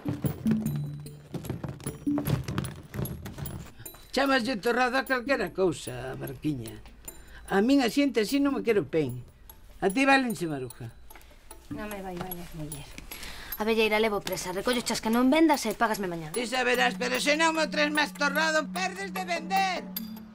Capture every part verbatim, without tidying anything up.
Chamaslle torrado a calquera cousa, Marquiña. A min a xente así non me quero pen. A ti valense, Maruja. Non me vai valer, muller. A velleira levo presa, recollo chas que non vendas e pagasme mañá. Ti saberás, pero se non me traes máis torrado, perdes de vender.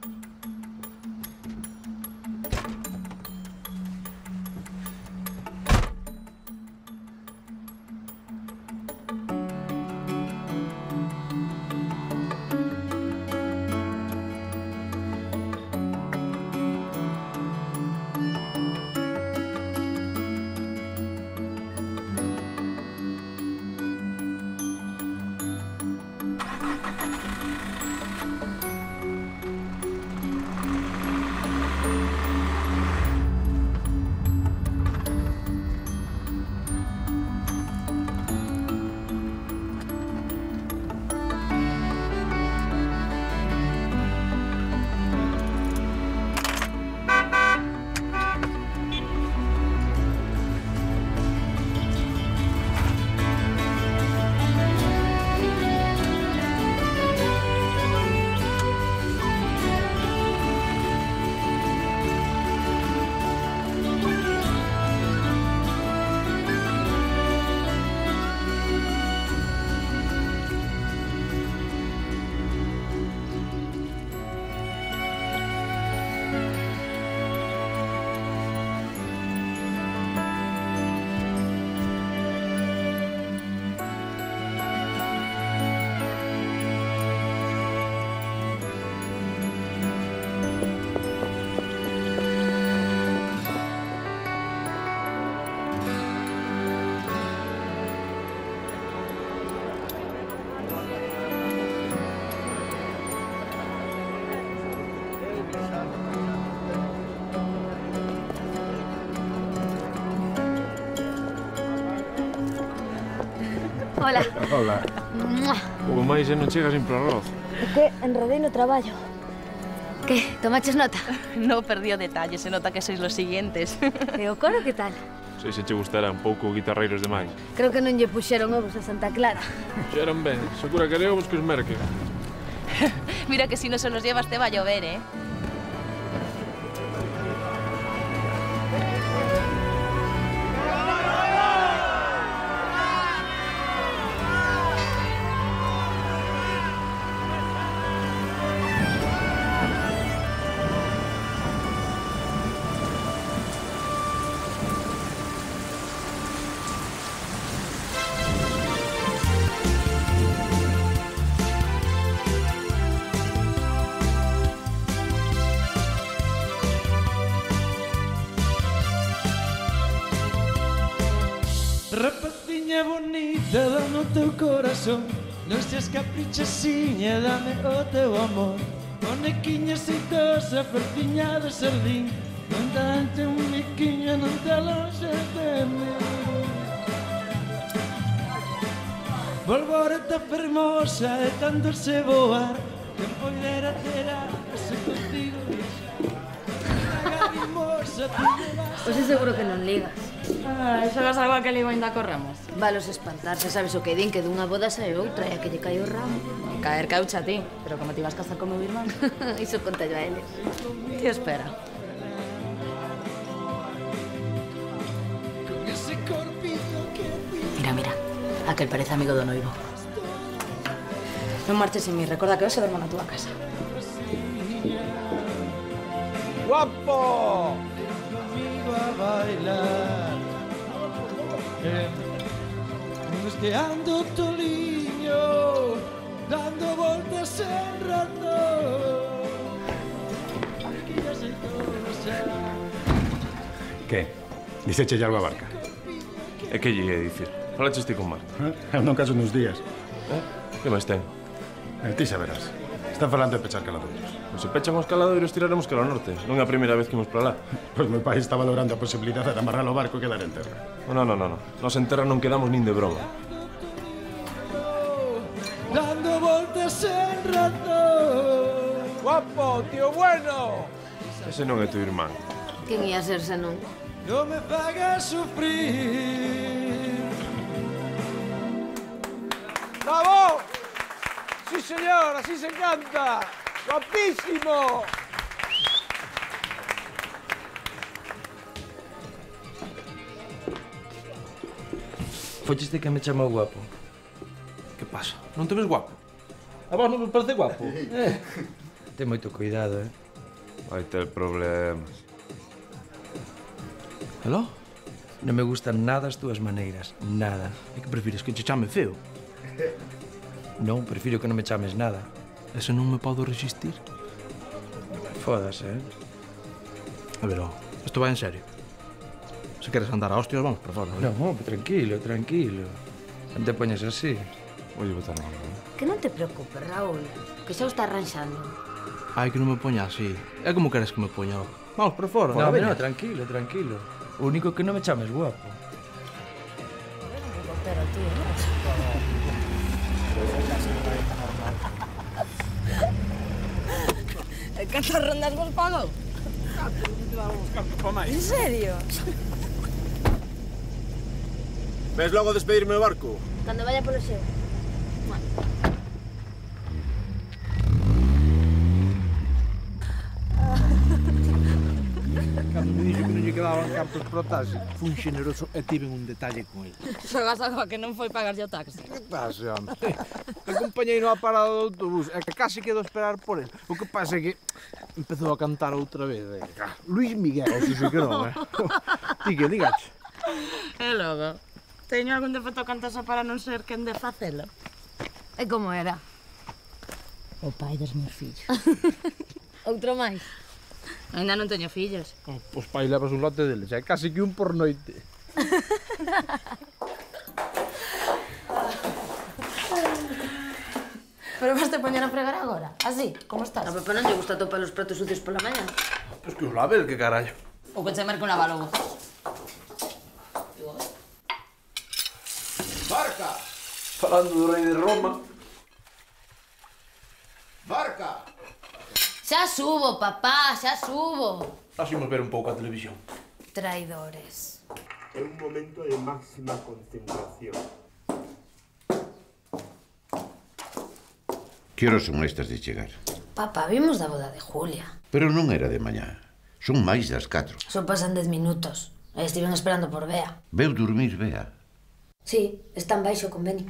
Hola. Hola. Pouco máis e non chegas sin pro arroz. É que enredei no traballo. Que, tomaches nota? No perdí o detalle, se nota que sois los siguientes. E o coro que tal? Sei se che gustará un pouco guitarreiros demais. Creo que non lle puxeron ovos a Santa Clara. Xeran ben, segura que leovos que os merque. Mira que si no se los llevas te va a llover, eh? Rapaciña bonita, dame o teu corazón. Non seas caprichasiña, dame o teu amor. Bonequiña xeitosa, ferciña de sardín. Non dante un miquiño, non te aloxes de mí. Volvoreta fermosa e tan dulce voar. Quen poidera terá ese contigo deixar. Pois é seguro que non ligas. Ai, xogas algo que ligo ainda corremos. Valos espantarse, sabes o que din, que dunha boda sae outra e a que lle cae o ramo. Caer caucha a ti, pero como te ibas casar con meu irmán. Iso conta yo a eles. Tío, espera. Mira, mira, aquel parece amigo do noivo. Non marches sin mí, recorda que hoxe dormo na túa casa. Guapo! Conmigo a bailar. Que ando toliño, dando voltas en rato. Que? Dixeche algo a Barca? E que lle ia dicir? Falaches ti con Marta? Eu non caso nos días. Eh? Que máis ten? E ti saberás. Están falando de pechar caladoiros. Pois se pechan os caladoiros tiraremos cara ao norte. Non é a primeira vez que imos para lá. Pois meu pai está valorando a posibilidade de amarrar o barco e quedar en terra. Non, non, non, non. Nos en terra non quedamos nin de broma. Dando voltas en rato. Guapo, tío bueno. Ese non é tu irmán. Quen ia ser se non? Non me fagas sufrir. señor, así se canta. Guapísimo. Focheste que me chamou guapo. Que pasa? Non te ves guapo? A vos non me parece guapo? Eh. Ten moito cuidado, eh? Vai ter problemas. Hello? Non me gustan nada as túas maneiras. Nada. E que prefires, que che chame feo? Non, prefiro que non me chames nada. Ese non me podo resistir. Fodas, eh? A ver, ó, isto vai en serio. Se queres andar a hostias, vamos por fora. Non, no, tranquilo, tranquilo. Non te poñas así. Voy a botar mal, eh? Que non te preocupes, Raúl, que xa o está arranxando. Ai, que non me poña así. É como queres que me poña? Vamos por fora. No, no, tranquilo, tranquilo. O único que non me chames guapo. Pero, tío, ¿cantas rondas vos pago? ¿En serio? Ves logo despedirme do barco? Cando vaya polo seu. Cando me dixo que non lle quedaban cartos para o taxi, fui xeneroso e tive un detalle con ele. Xogas algo que non foi pagar o taxi. Que taxe, home? Acompañei no a parada do autobús e que casi quedo a esperar por ele. O que pasa é que empezou a cantar outra vez. Eh. Luis Miguel, se xe que non, eh? Ti que digache? E logo, teño algún defecto cantoso para non ser quen de facelo. E como era? O pai dos meus fillos. Outro máis? Ainda non teño fillos. Oh, pois pai, levas un lote deles, é casi que un por noite. Pero vas te poñer a fregar agora? Así, como estás? A Pepe non lle gusta topar os pratos sucios pola mañá. Pois que os laves, que carallo. O que che marco un lavalogo. Barca! Falando do rei de Roma. Barca! Xa subo, papá, xa subo. Así ver un pouco a televisión. Traidores. É un momento de máxima concentración. Que horas son estas de chegar? Papá, vimos da boda de Julia. Pero non era de mañá. Son máis das catro. Só pasan dez minutos. E estiven esperando por Bea. Veu dormir, Bea. Sí, están baixo o convenio.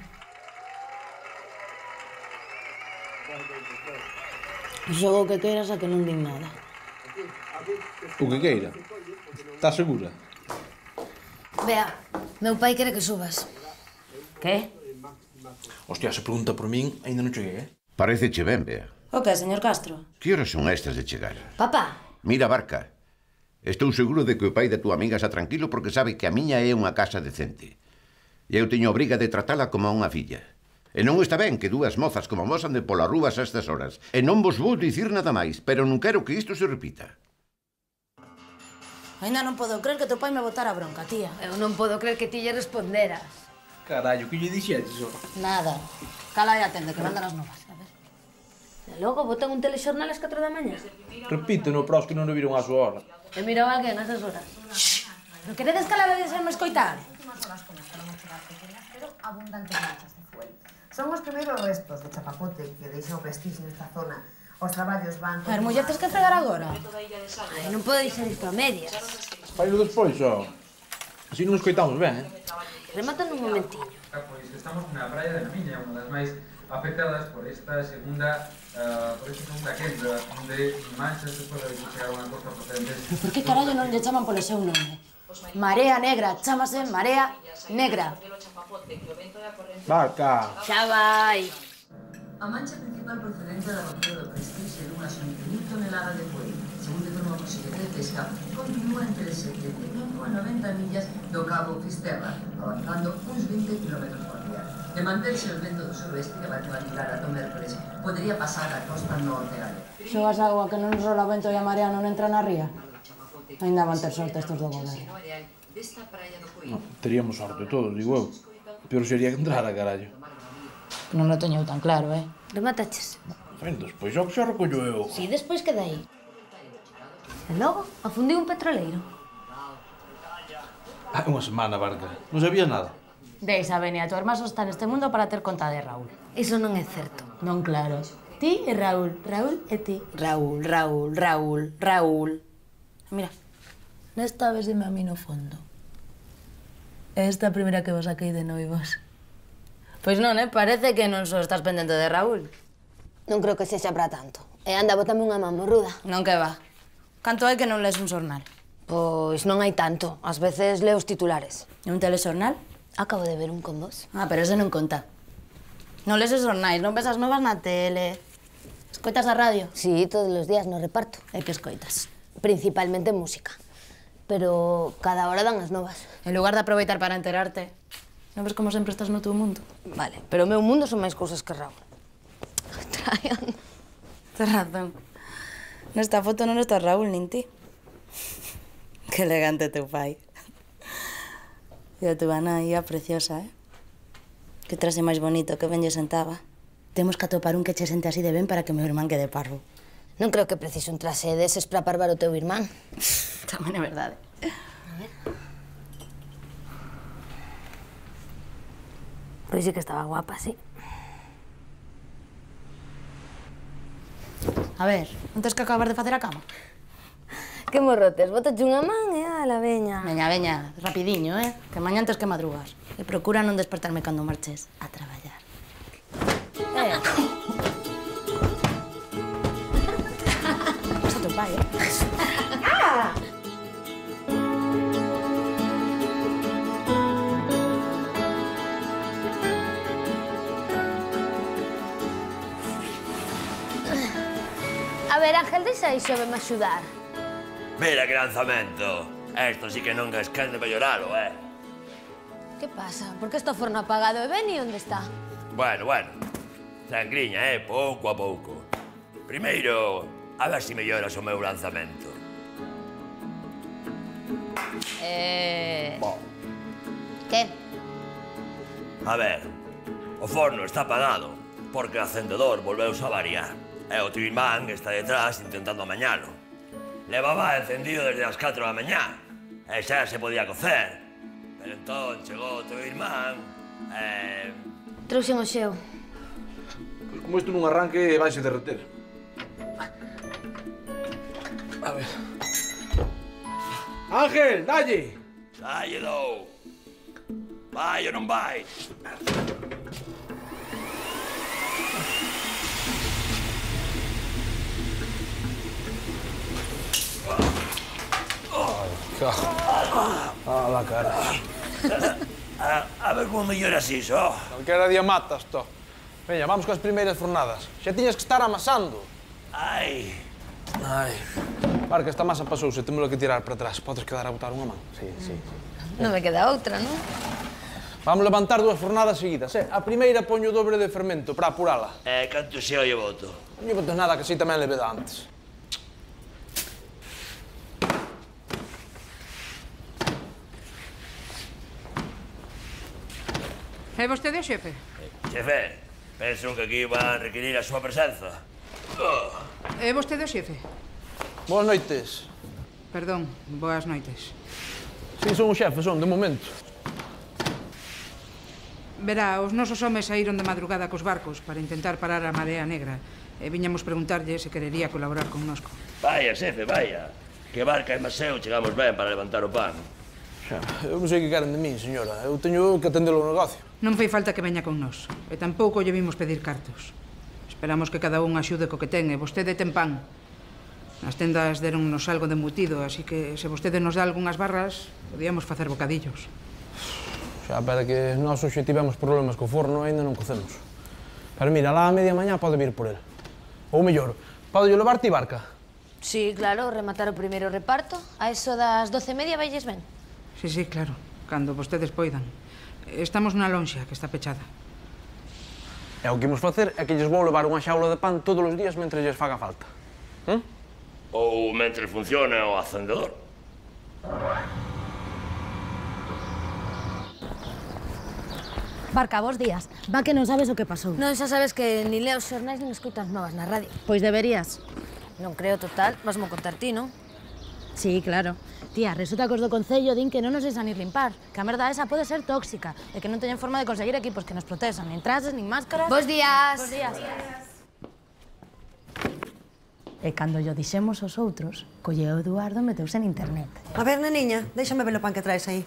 Xogo o que queiras a que non din nada. O que queira. Estás segura? Bea, meu pai quere que subas. Que? Hostia, se pregunta por min, ainda non cheguei, eh? Paréceche ben, Bea. O que, señor Castro? Que horas son estas de chegar? Papá, Mira, Barca, estou seguro de que o pai da túa amiga está tranquilo porque sabe que a miña é unha casa decente. E eu teño obriga de tratala como a unha filla. E non está ben que dúas mozas como vos ande polas rúas a estas horas. E non vos vou dicir nada máis, pero non quero que isto se repita. Ainda non podo creer que teu pai me botara bronca, tía. eu non podo creer que ti lle responderas. Carallo, que lle dixetes, xo? Nada. Cala e atende, que mandan as novas. A ver. E logo botan un telexornal ás catro da mañá. Repito, no pros que non o viron a súa hora. E mirou alguén nesas horas. Non queredes calar e deixarme escoitar? Son os primeiros restos de chapapote que deixou vestirse nesta zona. Os traballos van... A ver, muller, tes que fregar agora. Ai, non podo deixar isto a medias. Failo despois, xo. Así non escoitamos ben, eh? Remata nun momentiño. Pois estamos na praia de Namiña, unha das máis afectadas por esta segunda uh, por esta segunda quenda, onde manchas despois de chegar a unha costa procedente. Por que carallo non lle chaman polo seu nome? Marea Negra, chámase Marea Negra. Barca. Xa vai. A mancha principal procedente da rotura do Prestige dunhas oito mil toneladas de fuel, segundo informa o Conselleiro de Pesca, continúa entre setenta e cinco e noventa millas do Cabo Fisterra, avanzando uns vinte kilómetros por día. De manterse o vento do suroeste que vai durar ata o mércoles, podería pasar a costa norte área. Xogas agua que non rola o vento e a marea non entra na ría? Ainda van ter sorte estos do goberno. No, teríamos sorte todos, digo eu. Pero sería que entrara, carallo. Non lo teño tan claro, eh? Remataches. Ben, despois xa xa recollo eu. Si, despois queda aí. E logo, afundiu un petroleiro. Hai unha semana, Barca. Non sabía nada. Deixa, Beni, a tua irmá só está neste mundo para ter conta de Raúl. Iso non é certo. Non claro. Ti e Raúl, Raúl e ti. Raúl, Raúl, Raúl, Raúl. Mira, nesta vez dime a mí no fondo. Esta primeira que vos saquei de noivos. Pois non, eh? Parece que non só estás pendente de Raúl. Non creo que sexa para tanto. E anda, bótame unha man morruda. Non que va. Canto hai que non lees un xornal? Pois non hai tanto. Ás veces leo os titulares. E un telexornal? Acabo de ver un con vos. Ah, pero ese non conta. Non lees os xornais, non ves as novas na tele. Escoitas a radio? Sí, todos os días no reparto. E que escoitas? Principalmente música. Pero cada hora dan as novas. En lugar de aproveitar para enterarte, non ves como sempre estás no teu mundo? Vale, pero o meu mundo son máis cousas que Raúl. Traian. Tens razón. Nesta foto non está Raúl nin ti. Que elegante teu pai. E a tua nai, preciosa, eh? Que traxe máis bonito, que ben lle sentaba. Temos que atopar un que che sente así de ben para que meu irmán quede parvo. Non creo que precise un traxe deses para parvar o teu irmán. Tamén é verdade. A ver. Pois sí que estaba guapa, sí. A ver, non tens que acabar de facer a cama? Que morrotes, botache unha man e ala, veña. Veña, veña, rapidiño, eh? Que mañan tes que madrugar. E procura non despertarme cando marches a traballar. Eh. Pasa teu pai, eh? Ah! A ver, Ángel, deixa iso, veme axudar. Mira que lanzamento. Esto sí que non es quen de melloralo, eh? Que pasa? Por que está o forno apagado? E Beni onde está? Bueno, bueno. Sangriña, eh? Pouco a pouco. Primeiro, a ver se melloras o meu lanzamento. Eh... Bo. Que? A ver, o forno está apagado porque o acendedor volveuse a variar. E o teu irmán está detrás intentando amañalo. Levaba encendido desde as catro da mañá e xa se podía cocer. Pero entón chegou o teu irmán e... Trouxen o xeo. Pois como isto non arranque, vaise derreter. A ver... Ángel, dalle! Dalle, dou. Vai ou non vai? Ah, la cara. A, a ver como melloras iso. Calquera día matas, to. Veña, vamos coas primeiras fornadas. Xa tiñas que estar amasando. Ai. Ai. Para que esta masa pasouse, temos que tirar para atrás. Podes quedar a botar unha man. Sí, sí. Non me queda outra, non? Vamos levantar dúas fornadas seguidas, eh? A primeira poño o dobre de fermento para apurala. E canto xeo lle boto? Non lle botes nada, que así tamén le veda antes. É vostede o xefe? Xefe, penso que aquí van requerir a súa presenza. Oh. É vostede o xefe? Boas noites. Perdón, boas noites. Si, son o xefe, son, de momento. Verá, os nosos homes saíron de madrugada cos barcos para intentar parar a marea negra e viñamos preguntarlle se querería colaborar connosco. Vaya, xefe, vaya. Que barca e maseo chegamos ben para levantar o pan. Xa, eu non sei que queren de min, señora. Eu teño que atender o negocio. Non fai falta que veña con nós. E tampouco lle vimos pedir cartos. Esperamos que cada un axude co que ten e vostede ten pan. As tendas deronnos algo de embutido, así que se vostede nos dá algunhas barras, podíamos facer bocadillos. Xa, pero que nós hoxe tivemos problemas co forno e ainda non cocemos. Pero mira, lá a media mañá pode vir por el. Ou mellor, pode yo levarte barca? Sí, claro, rematar o primeiro reparto. A eso das doce e media vailles ben. Sí, sí, claro, cando vostedes poidan. Estamos nunha lonxa que está pechada. E o que imos facer é que lles vou levar unha xaula de pan todos os días mentre lles faga falta. Hm? Ou mentre funcione o acendedor. Barca, bons días. Va que non sabes o que pasou. Non, xa sabes que ni leo os xornais nin escoitas novas na radio. Pois deberías. Non creo, total. Vasmo contar ti, non? Sí, claro. Tía, resulta que os do Concello din que non nos deixan ir limpar, que a merda esa pode ser tóxica e que non teñen forma de conseguir equipos que nos protexan, nin trases, nin máscaras... Bos días! Bos días! E cando yo dixemos aos outros, colleu Eduardo e meteuse en internet. A ver, neniña, déxame ver o pan que traes aí.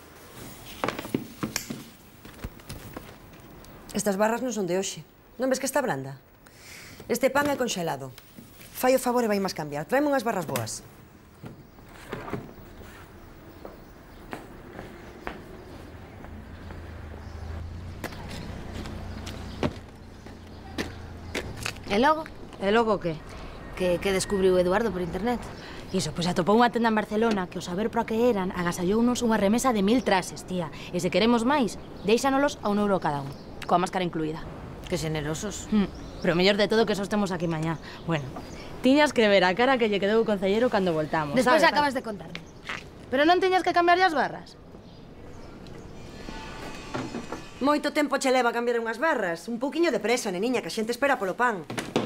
Estas barras non son de hoxe. Non ves que está branda? Este pan é conxelado. Fai o favor e vai máis cambiar. Traeme unhas barras boas. E logo? E logo que? Que, que descubriu Eduardo por internet. Iso, pois atopou unha tenda en Barcelona que, ao saber para que eran, agasallounos unha remesa de mil trases, tía. E se queremos máis, deixánolos a un euro cada un, coa máscara incluída. Que generosos. Mm. Pero o mellor de todo que só estemos aquí mañá. Bueno, tiñas que ver a cara que lle quedou o concellero cando voltamos. Despois sabes? acabas de contarme. Pero non tiñas que cambiarlle as barras? Moito tempo che leva a cambiar unhas barras. Un pouquiño de presa, neniña, que a xente espera polo pan.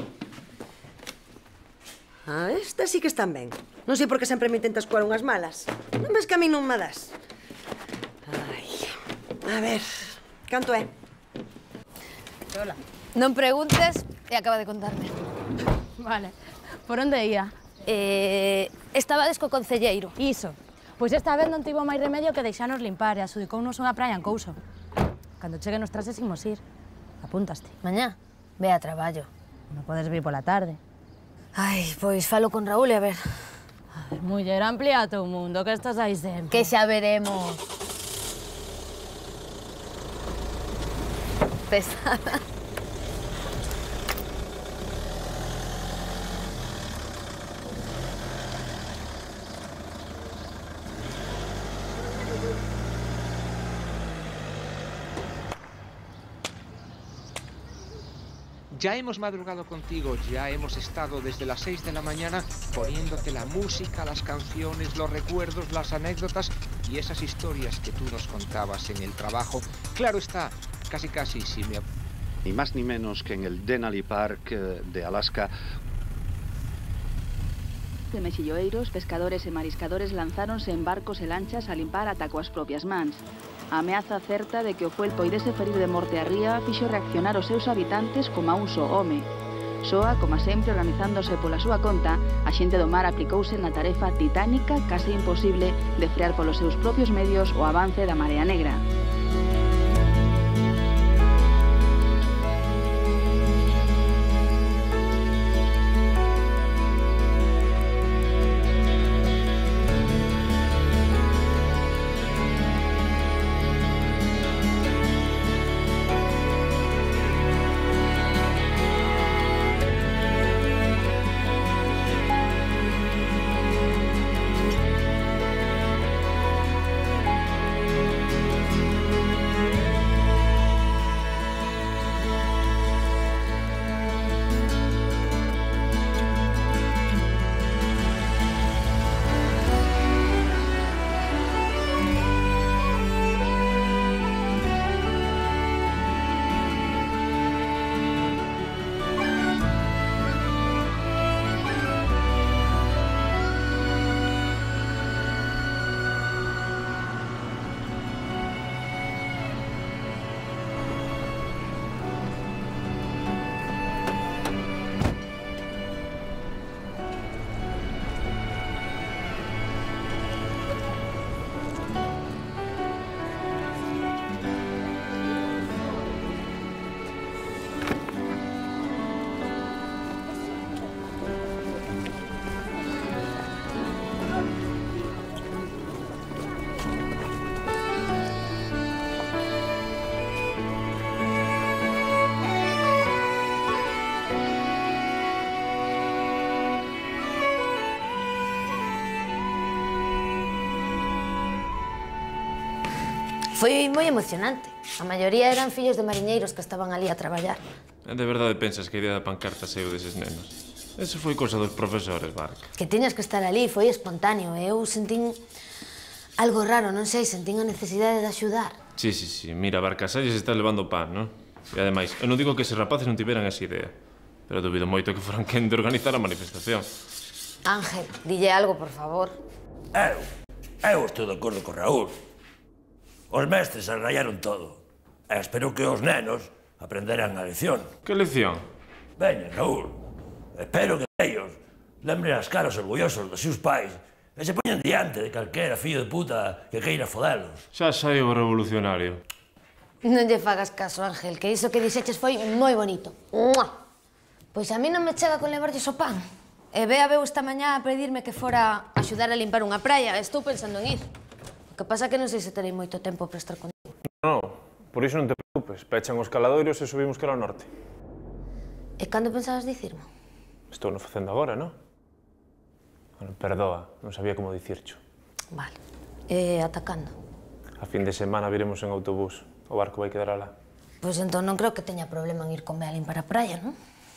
Ah, estas sí que están ben. Non sei por que sempre me intentas coar unhas malas. Non ves que a mí non me das? Ai, a ver, canto é? Hola. Non preguntes e acaba de contarme. Vale. Por onde ia? Eh, estabades co concelleiro. Iso. Pois esta vez non tivo máis remedio que deixarnos limpar e adxudicounos unha praia en Couso. Cando cheguen os trases imos ir. Apúntaste. Mañá? Ve a traballo. Non podes vir pola tarde. Ai, pois falo con Raúl e a ver. A ver, muller, amplía o mundo, que estás aí sempre. Que xa veremos. Pesada. Ya hemos madrugado contigo, ya hemos estado desde las seis de la mañana poniéndote la música, las canciones, los recuerdos, las anécdotas y esas historias que tú nos contabas en el trabajo. Claro está, casi casi si me... Ni más ni menos que en el Denali Park de Alaska. De mexilloeiros, pescadores e mariscadores lanzáronse en barcos e lanchas a limpar ata coas propias mans. A ameaza certa de que o fuel poidese ferir de morte a ría fixo reaccionar os seus habitantes como a un só home. Soa, como sempre, organizándose pola súa conta, a xente do mar aplicouse na tarefa titánica, case imposible, de frear polos seus propios medios o avance da marea negra. Foi moi emocionante. A maioría eran fillos de mariñeiros que estaban ali a traballar. De verdade pensas que a idea da pancarta saiu deses nenos? Eso foi cosa dos profesores, Barca. Que tiñas que estar ali, foi espontáneo. Eu sentín algo raro, non sei, sentín a necesidade de axudar. Sí, sí, sí. Mira, Barca, xa lles está levando pan, non? E ademais, eu non digo que eses rapaces non tiveran esa idea, pero dubido moito que foran quen de organizar a manifestación. Ángel, dille algo, por favor. Eu, eu estou de acordo con Raúl. Os mestres arraiaron todo. E espero que os nenos aprenderan a lección. Que lección? Veña, Raúl. Espero que ellos lembren as caras orgullosos dos seus pais e se poñan diante de calquera fillo de puta que queira fodelos. Xa saiu o revolucionario. Non lle fagas caso, Ángel, que iso que dixeches foi moi bonito. ¡Mua! Pois a mí non me chega con levarlles o pan. E Bea veu esta mañá a pedirme que fora a axudar a limpar unha praia. Estou pensando en ir. O que pasa é que non sei se terei moito tempo para estar contigo. Non, por iso non te preocupes. Pechan os caladoiros e subimos cara ao norte. E cando pensabas dicirmo? Estou no facendo agora, non? Bueno, perdoa, non sabía como dicircho. Vale. E atacando? A fin de semana viremos en autobús. O barco vai quedar alá. Pois entón non creo que teña problema en ir con Bea a limpar a praia, non?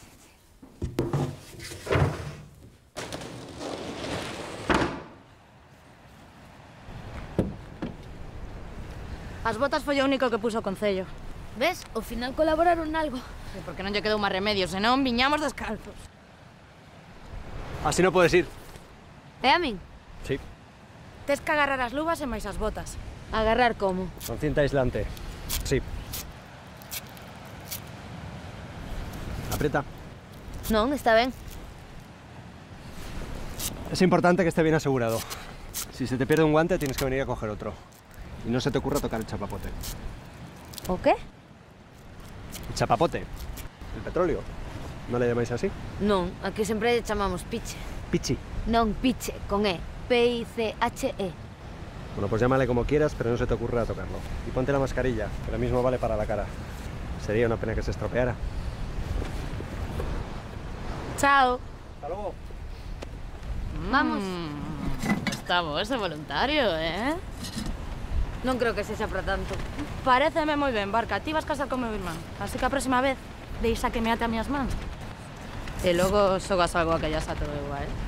As botas foi o único que puso o Concello. Ves? Ao final colaboraron nalgo. Sí, porque non lle quedou máis remedio, senón viñamos descalzos. Así non podes ir. E a min? Sí. Tes que agarrar as luvas e máis as botas. Agarrar como? Con cinta aislante. Sí. Aprieta. Non, está ben. Es importante que esté bien asegurado. Si se te pierde un guante, tienes que venir a coger otro. Y no se te ocurra tocar el chapapote. ¿O qué? El chapapote. El petróleo. ¿No le llamáis así? Non, aquí sempre lle chamamos piche. Pichi. Non, piche, con E. P I C H E. Bueno, pues llámale como quieras, pero no se te ocurra tocarlo. Y ponte la mascarilla, que lo mismo vale para la cara. Sería una pena que se estropeara. Chao. Hasta luego. Vamos. Mm, está bo ese voluntario, eh? Non creo que sexa para tanto. Paréceme moi ben, Barca. Ti vas casar con meu irmán. Así que a próxima vez deixa que me ate a miñas mans. E logo xogas algo a que ya xa todo igual, eh?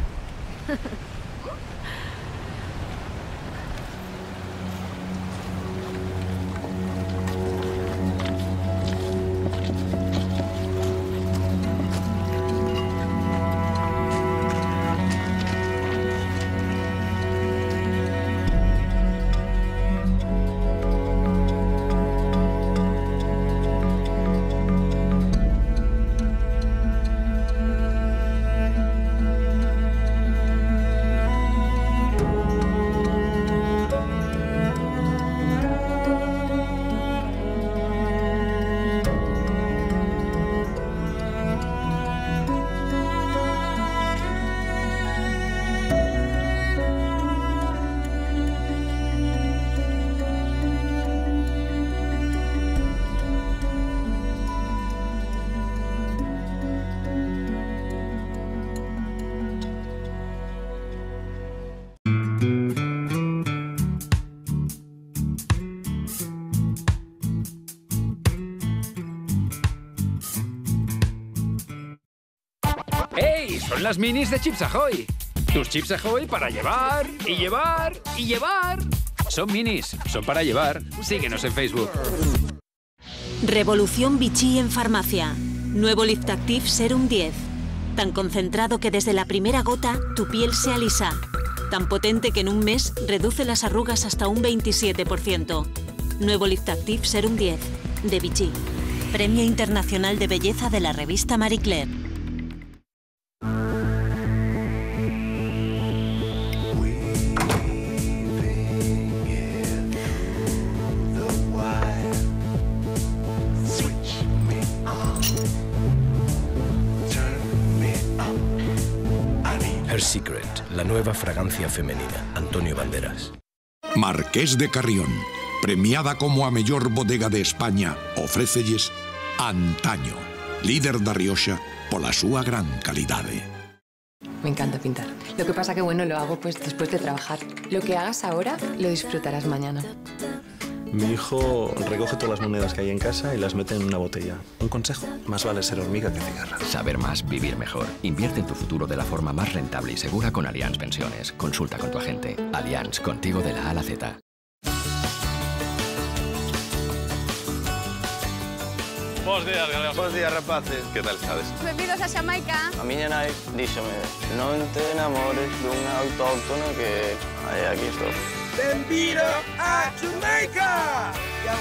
¡Hey! Son las minis de Chips Ahoy. Tus Chips Ahoy para llevar, y llevar, y llevar. Son minis, son para llevar. Síguenos en Facebook. Revolución Vichy en farmacia. Nuevo Lift Active Serum diez. Tan concentrado que desde la primera gota tu piel se alisa. Tan potente que en un mes reduce las arrugas hasta un veintisiete por ciento. Nuevo Lift Active Serum diez. De Vichy. Premio Internacional de Belleza de la revista Marie Claire. Her Secret, la nueva fragancia femenina. Antonio Banderas. Marqués de Carrión, premiada como a mellor bodega de España, ofrécelles Antaño, líder da Rioxa pola súa gran calidade. Me encanta pintar. Lo que pasa que, bueno, lo hago pues después de trabajar. Lo que hagas ahora, lo disfrutarás mañana. Mi hijo recoge todas las monedas que hay en casa y las mete en una botella. Un consejo, más vale ser hormiga que cigarra. Saber más, vivir mejor. Invierte en tu futuro de la forma más rentable y segura con Allianz Pensiones. Consulta con tu agente. Allianz, contigo de la A a la Z. Bos días, galegos. Bos días, rapaces. Que tal estades? Benvidos a Xamaica. A miña nai díxome non te enamores dunha autóctona que... Aí, aquí estou. Benvido a Jamaica!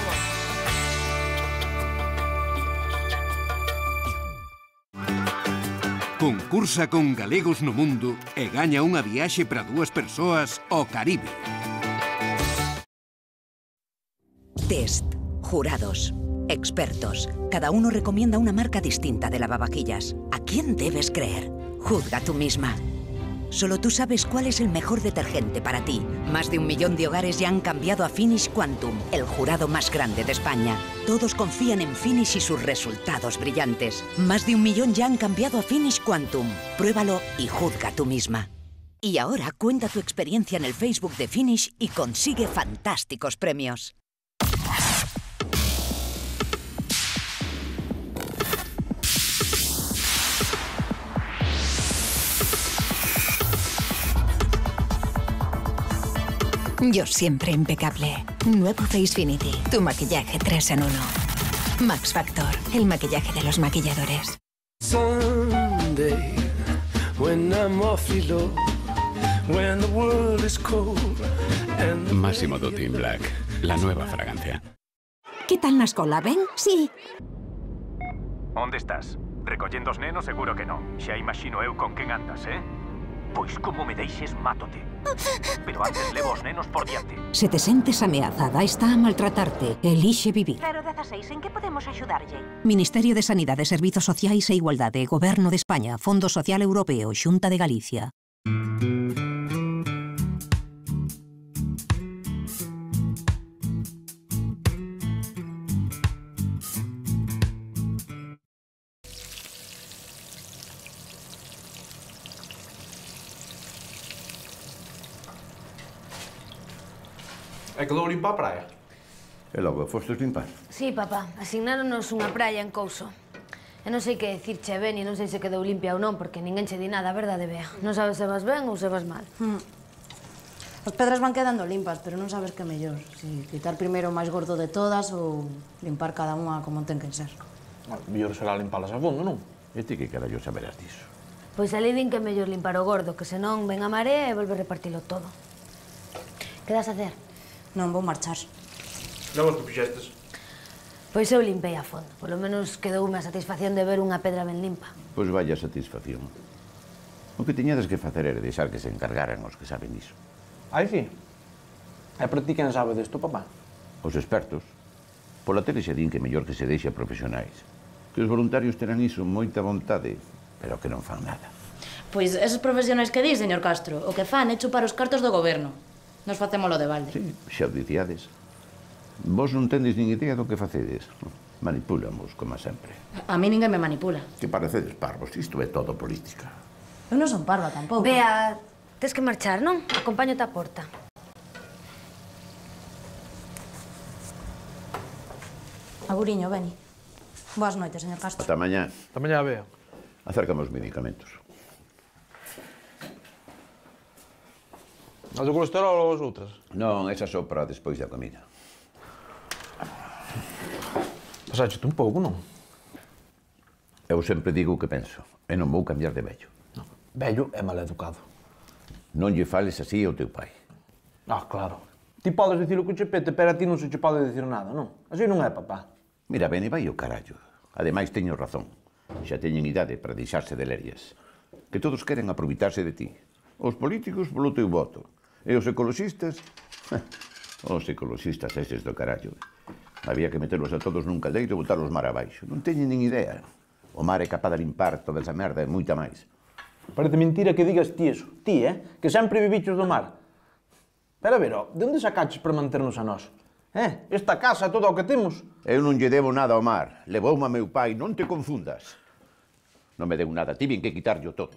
Concursa con galegos no mundo e gaña unha viaxe para dúas persoas ao Caribe. Test, jurados, expertos. Cada uno recomienda una marca distinta de lavavajillas. ¿A quién debes creer? Juzga tú misma. Solo tú sabes cuál es el mejor detergente para ti. Más de un millón de hogares ya han cambiado a Finish Quantum, el jurado más grande de España. Todos confían en Finish y sus resultados brillantes. Más de un millón ya han cambiado a Finish Quantum. Pruébalo y juzga tú misma. Y ahora cuenta tu experiencia en el Facebook de Finish y consigue fantásticos premios. Yo siempre impecable. Nuevo Facefinity, tu maquillaje tres en uno. Max Factor, el maquillaje de los maquilladores. Sunday, when I'm awfully low, when the world is cold and... Massimo Dutti in Black, la nueva fragancia. ¿Qué tal na escola, ben? Sí. Onde estás? Recollendo os nenos seguro que non. Xa imagino eu con quen andas, eh? Pois como me deixes, mátote. Pero antes levo os nenos por diante. Se te sentes ameazada, está a maltratarte. Elixe vivir. cero dieciséis, en que podemos axudarlle? Ministerio de Sanidade, Servizos Sociais e Igualdade, Goberno de España, Fondo Social Europeo, Xunta de Galicia. É que dou limpa a praia. E logo fostes limpar? Sí, papá. Asignáronos unha praia en Couso. E non sei que dicirche ben e non sei se quedou limpia ou non, porque ninguén che di nada, verdade, Bea? Non sabes se vas ben ou se vas mal. Mm. As pedras van quedando limpas, pero non sabes que é mellor. Si quitar primeiro o máis gordo de todas ou limpar cada unha como ten que ser. Bueno, mellor será limpalas a fondo, non? E ti que carallo saberás diso? Pois ali din que é mellor limpar o gordo, que senón ven a marea e volve a repartilo todo. Que das a hacer? Non vou marchar. Logo que fixestes? Pois eu limpei a fondo. Polo menos quedoume a satisfacción de ver unha pedra ben limpa. Pois vaya satisfacción. O que tiñades que facer era deixar que se encargaran os que saben diso. Aí sí. E para ti quen sabe desto, papá? Os expertos. Pola tele xa din que é mellor que se deixe a profesionais. Que os voluntarios terán iso moita vontade, pero que non fan nada. Pois esos profesionais que dis, señor Castro, o que fan é chupar os cartos do goberno. Nos facémolo de balde. Sí, xa o diciades. Vos non tendes nin idea do que facedes. Manipulamos, como sempre. A mí ninguén me manipula. Que parecedes parvos, isto é todo política. Eu non son parva tampouco. Bea, tes que marchar, non? Acompáñote á porta. Aguriño, Beni. Boas noites, señor Castro. Ata mañá. Ata mañá, Bea. Acércame os medicamentos. As do colesterol ou as outras? Non, esa só para despois da comida. Pasáchete un pouco, non? Eu sempre digo o que penso, e non vou cambiar de vello. Non, vello é mal educado. Non lle fales así ao teu pai. Ah, claro. Ti podes dicir o que che pete, pero a ti non se che pode dicir nada, non? Así non é, papá. Mira, Beni, vai o carallo. Ademais, teño razón. Xa teñen idade para deixarse de lerias. Que todos queren aproveitarse de ti. Os políticos polo teu voto. E os ecoloxistas? Os ecoloxistas eses do carallo. Había que meterlos a todos nun caldeiro e botarlos mar abaixo. Non teñen nin idea. O mar é capaz de limpar toda esa merda e moita máis. Parece mentira que digas ti eso. Ti, eh? Que sempre vivichos do mar. Pero a ver, ó, de onde sacaches para manternos a nós? Eh? Esta casa, todo o que temos? Eu non lle debo nada ao mar. Levoume a meu pai, non te confundas. Non me deu nada, tiven que quitarlle todo.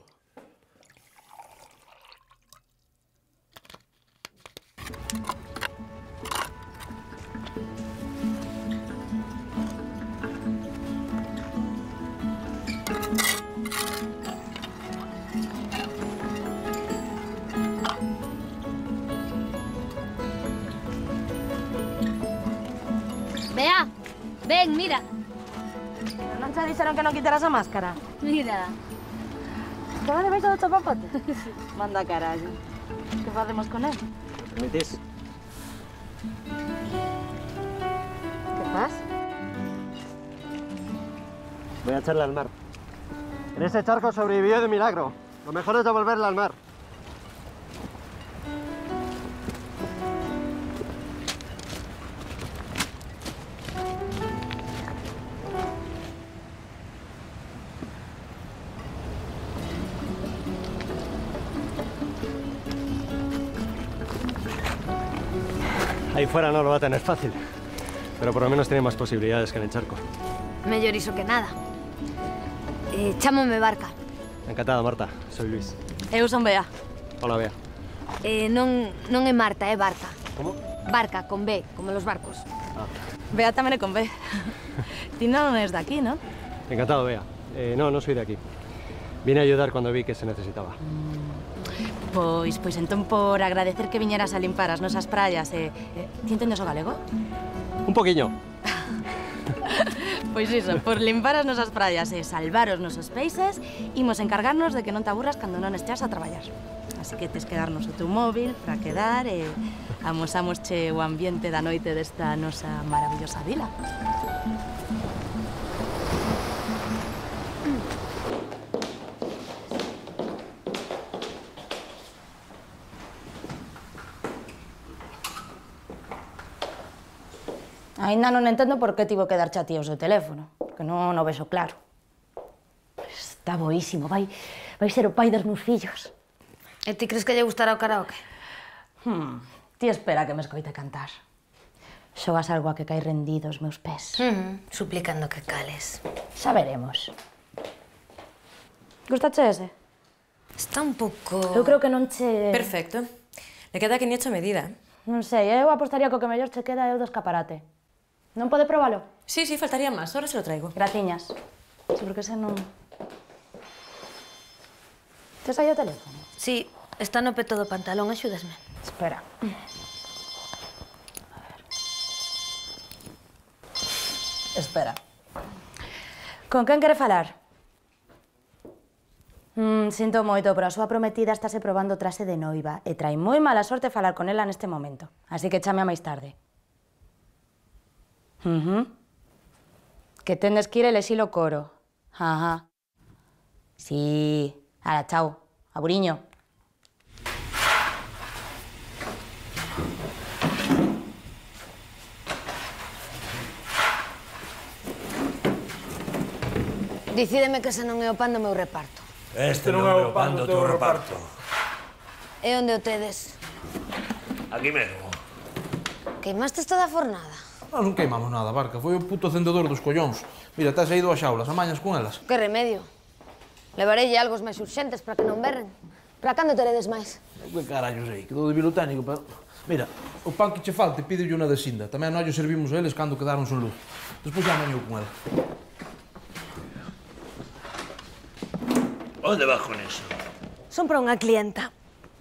Bea, ven, mira. Non che dixeron que non quitaras a máscara? Mira. Que va debaixo do chapapote? Manda carallo. Que facemos con él? Metés. Que faz? Voy a echarle al mar. En ese charco sobrevivió de milagro. Lo mejor es devolverla al mar. Ahí fuera no lo va a tener fácil, pero por lo menos tiene más posibilidades que en el charco. Mellor iso que nada. Eh, chámame Barca. Encantado, Marta. Soy Luis. Eu son Bea. Hola, Bea. Eh, non, non é Marta, é Barca. ¿Cómo? Barca, con B, como los barcos. Ah. Bea tamén é con B. Ti non és daqui, ¿no? Encantado, Bea. Eh, no, no soy de aquí. Vine a ayudar cuando vi que se necesitaba. Pois, pois entón por agradecer que viñeras a limpar as nosas praias e... Eh, ti entendes o galego? Un poquillo. Pois iso, por limpar as nosas praias e salvar os nosos peixes, imos encargarnos de que non te aburras cando non esteas a traballar. Así que tes que darnos o teu móvil para quedar e amosamosche o ambiente da noite desta nosa maravillosa vila. Ainda non entendo por que tivo que dar a ti o seu teléfono, que non o vexo claro. Está boísimo, vai, vai ser o pai dos meus fillos. E ti crees que lle gustará o karaoke? Hmm, ti espera que me escoite cantar. Xogas algo a que cae rendido os meus pés. Mm, suplicando que cales. Xa veremos. Gustache ese? Está un pouco... Eu creo que non che... Perfecto. Le queda que ni hecho medida. Non sei, eu apostaría co que mellor che queda é o do escaparate. Non pode probalo? Sí, sí, faltaría máis. Ahora se lo traigo. Graciñas. Sí, porque ese non... Tes aí o teléfono? Sí, está no peto do pantalón, axúdasme. Espera. A ver. Espera. Con quen quere falar? Mm, sinto moito, pero a súa prometida estáse probando traxe de noiva e trai moi mala sorte falar con ela neste momento. Así que chame a máis tarde. Uh -huh. Que tendes que ir a elexir o coro. Ajá. Sí. Ala, chao. Aburiño. Dicídeme que ese non é o pan do meu reparto. Este non é o pan do teu reparto. E onde o tedes? Aquí mesmo. Queimastes toda a fornada? Non, non queimamos nada, Barca. Foi o puto acendedor dos collóns. Mira, tes aí dúas xaulas, amañas con elas. Que remedio. Levareille algos máis urxentes para que non berren. Para cando teredes máis? Que carallo sei, quedou de bilotécnico, pero... Mira, o pan que che falte pídelle unha de Sinda. Tamén nós servimos a eles cando quedaron sen luz. Despois xa amañou con ela. Onde vas con eso? Son para unha clienta.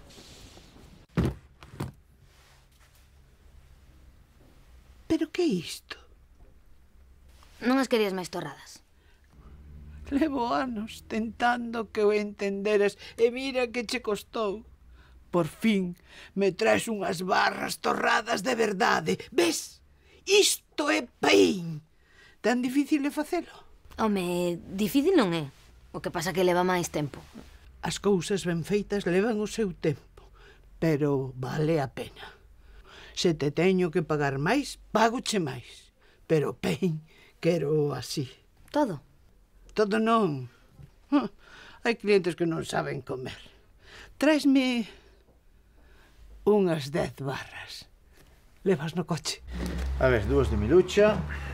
Pero que é isto? Non as querías máis torradas? Levo anos tentando que o entenderes e mira que che costou. Por fin me traes unhas barras torradas de verdade. Ves? Isto é paín. Tan difícil de facelo? Home, difícil non é. O que pasa que leva máis tempo. As cousas ben feitas levan o seu tempo, pero vale a pena. Se te teño que pagar máis, págoche máis. Pero, pen, quero así. Todo? Todo non. Hai clientes que non saben comer. Traesme unhas dez barras. Levas no coche. A ver, dúas de milucha.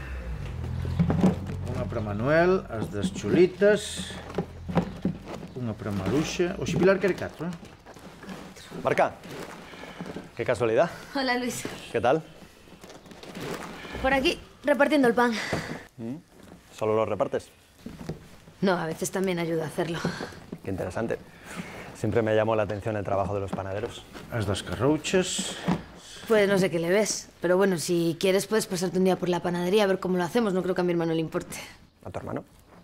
Unha para Manuel, as das chulitas. Unha para Maruxa. O Xipilar quere catro, eh? Marca. Qué casualidad. Hola, Luis. ¿Qué tal? Por aquí, repartiendo el pan. ¿Mm? ¿Solo lo repartes? No, a veces también ayuda a hacerlo. Qué interesante. Siempre me llamó la atención el trabajo de los panaderos. As das carrouchas. Pues no sé qué le ves, pero bueno, si quieres puedes pasarte un día por la panadería a ver cómo lo hacemos. No creo que a mi hermano le importe. ¿A tu hermano?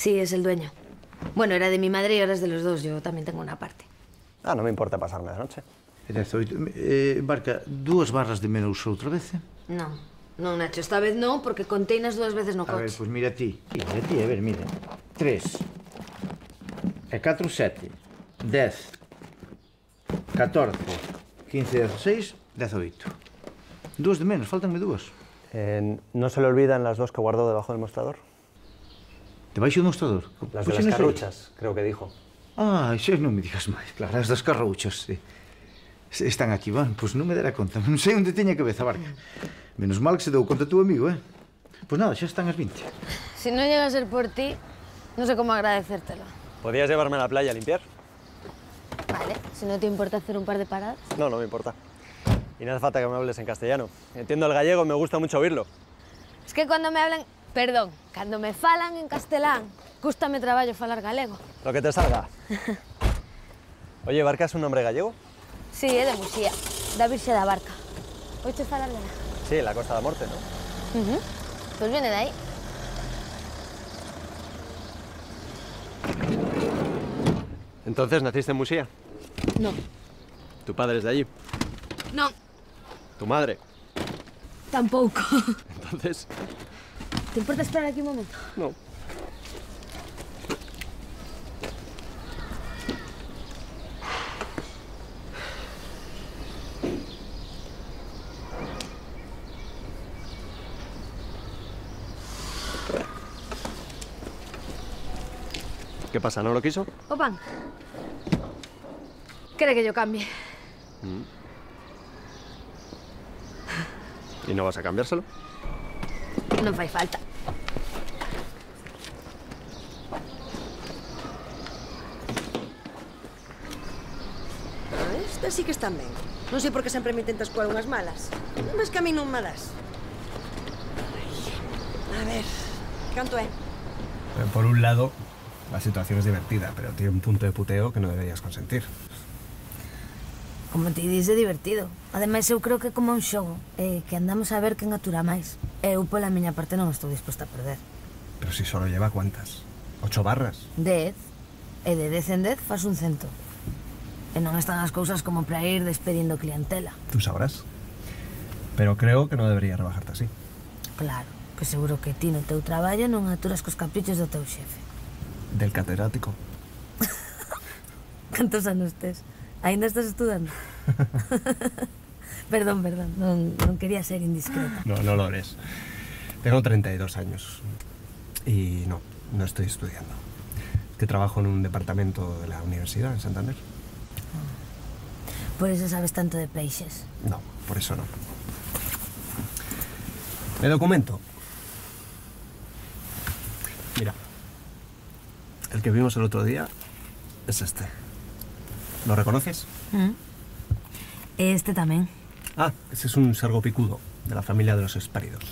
Sí, es el dueño. Bueno, era de mi madre y ahora es de los dos. Yo también tengo una parte. Ah, no me importa pasarme la noche. dezoito. Eh, Barca, dúas barras de menos outra vez, eh? No, no, Nacho, esta vez no, porque conté nas dúas veces no A ver, coche. pois mira ti. Mira ti, a ver, mira. tres. E catro, sete. dez. catorce. quince, dieciséis. dezoito. Dúas de menos, faltanme dúas. Eh, ¿No se le olvidan las dos que guardó debajo del mostrador? Debaixo do mostrador? Las Pois de non las sei. carruchas, creo que dijo. Ah, xa non me digas máis. Claro, as das carrouchas, sí. Están aquí, van. Pois non me dera conta. Non sei onde teña cabeza, Barca. Menos mal que se deu conta tu amigo, eh? Pois nada, xa están as vinte. Si no llega a ser por ti, no sé cómo agradecértelo. ¿Podías llevarme a la playa a limpiar? Vale, si no te importa hacer un par de paradas. No, no me importa. Y no hace falta que me hables en castellano. Entiendo el gallego, me gusta mucho oírlo. Es que cuando me hablan... Perdón, cuando me falan en castelán, gústame traballo falar galego. Lo que te salga. Oye, ¿Barca es un nombre gallego? Sí, é de Muxía, da Virxe da Barca. Oiches falar dela? Sí, la Costa da Morte, ¿no? Uh -huh. Pues viene de ahí. Entonces, ¿naciste en Muxía? No. ¿Tu padre es de allí? No. ¿Tu madre? Tampouco. Entonces... ¿Te importa esperar aquí un momento? No. ¿Qué pasa? ¿No lo quiso? Opan. ¿Quiere que yo cambie? Mm. ¿Y no vas a cambiárselo? Non fai falta. Ah, estas sí que están ben. Non sei por que sempre me intentas coar unhas malas. Mas que a mí non me das. A ver, canto é? Por un lado, la situación es divertida, pero tiene un punto de puteo que no deberías consentir. Como te dice, divertido. Ademais, eu creo que é como un xogo, eh, que andamos a ver quen atura máis. Eu, pola miña parte, non estou disposta a perder. Pero si solo lleva ¿cuántas? ¿Ocho barras? Dez. E de dez en dez fas un cento. E non están as cousas como para ir despedindo clientela. Tú sabrás. Pero creo que no debería rebajarte así. Claro, que seguro que ti no teu traballo non aturas cos caprichos do teu xefe. Del catedrático. Cantos anos tes? Ainda estás estudando? Perdón, perdón, non, non quería ser indiscreta. No, no lo eres. Tengo treinta y dos años. Y no, no estoy estudiando. Que trabajo en un departamento de la universidad en Santander. Por eso sabes tanto de peixes. No, por eso no. Me documento. Mira. El que vimos el otro día es este. ¿Lo reconoces? Mm. Este tamén. Ah, ese es un sergo picudo, de la familia de los espáridos.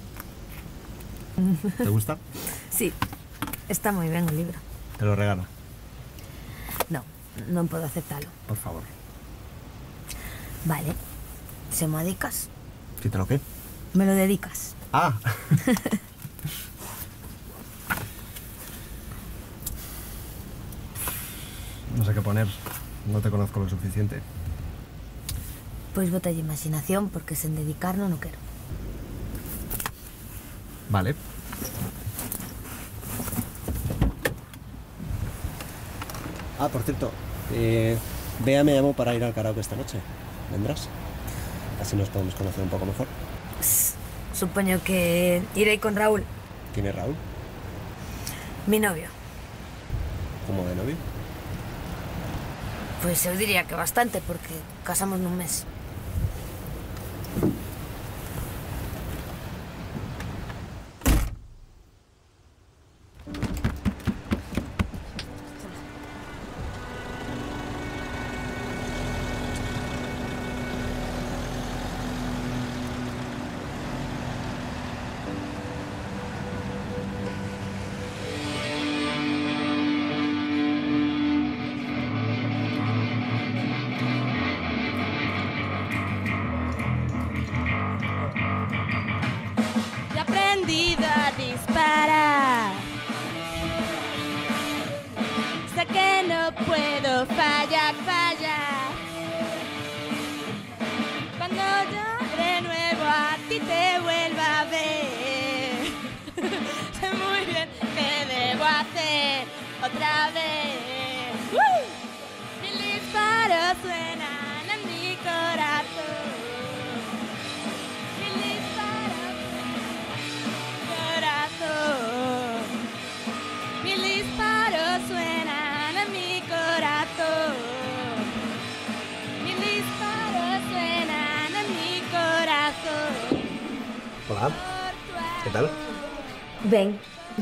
¿Te gusta? Sí, está moi ben o libro. Te lo regalo. No, non podo aceptalo. Por favor. Vale. Se me dedicas. ¿Sí te lo qué? Me lo dedicas. Ah. No sé qué poner. No te conozco lo suficiente. Pois bota de imaginación, porque sen dedicar non o quero. Vale. Ah, por cierto, eh, Bea me llamó para ir al karaoke esta noche. ¿Vendrás? Así nos podemos conocer un poco mejor. Psst, supoño que irei con Raúl, ¿Quién es Raúl? mi novio. ¿Cómo de novio? Pois eu diría que bastante, porque casamos nun mes. otra vez. ¡Uh! Mil disparos suenan en mi corazón. Mil disparos suenan en mi corazón. Mil disparos suenan en mi corazón. Mil disparos suenan en mi corazón. Hola, ¿qué tal? Ben.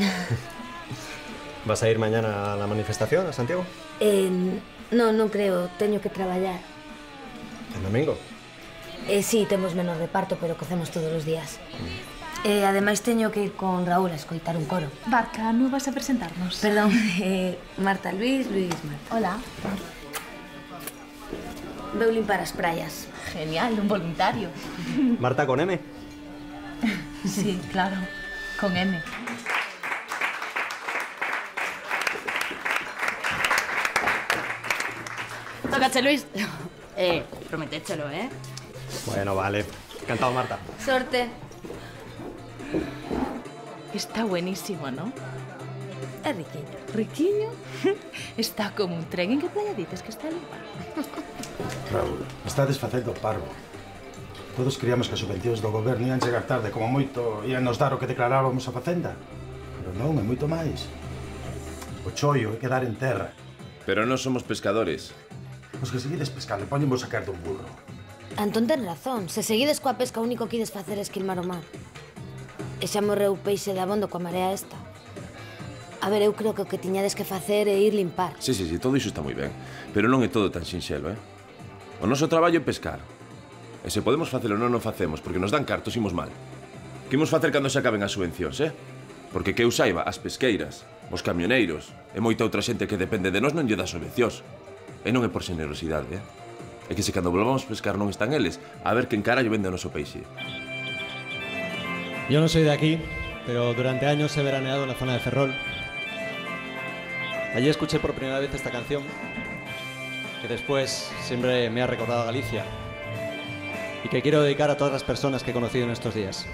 ¿Vas a ir mañana a la manifestación a Santiago? Eh, no, non creo, teño que traballar. ¿El domingo? Eh, sí, temos menos reparto, pero cocemos todos os días. Eh, ademais, teño que ir con Raúl a escoitar un coro. Barca, non vas a presentarnos? Perdón, eh, Marta, Luis, Luis, Marta. Hola. Veu limpar as praias. Genial, un voluntario. ¿Marta con M? Sí, claro, con M. Tócache, Luis. Eh, prometéchelo, ¿eh? Bueno, vale. Encantado, Marta. Sorte. Está buenísimo, ¿no? É riquiño. ¿Riquiño? Está como un tren. En que playa dices que está limpa? Raúl, estades facendo parvo. Todos creíamos que as subvencións do goberno ian chegar tarde, como moito ian nos dar o que declarábamos a Facenda. Pero non, é moito máis. O chollo é quedar en terra. Pero non somos pescadores. Os que seguides pescando, poñenvos a caer dun burro. Antón ten razón. Se seguides coa pesca, o único que ides facer é esquilmar o mar. E xa morreu o peixe de abondo coa marea esta. A ver, eu creo que o que tiñades que facer é ir limpar. Sí, sí, sí, todo iso está moi ben. Pero non é todo tan sinxelo, eh? O noso traballo é pescar. E se podemos facelo non o facemos, porque nos dan cartos imos mal. Que imos facer cando se acaben as subvencións, eh? Porque que eu saiba, as pesqueiras, os camioneiros e moita outra xente que depende de nós non lle dá subvencións. E non é por xenerosidade, eh? É que se cando volvamos pescar non están eles, a ver quen carallo vende o noso peixe. Yo no soy de aquí, pero durante años he veraneado en la zona de Ferrol. Allí escuché por primera vez esta canción, que después siempre me ha recordado a Galicia, y que quiero dedicar a todas las personas que he conocido en estos días.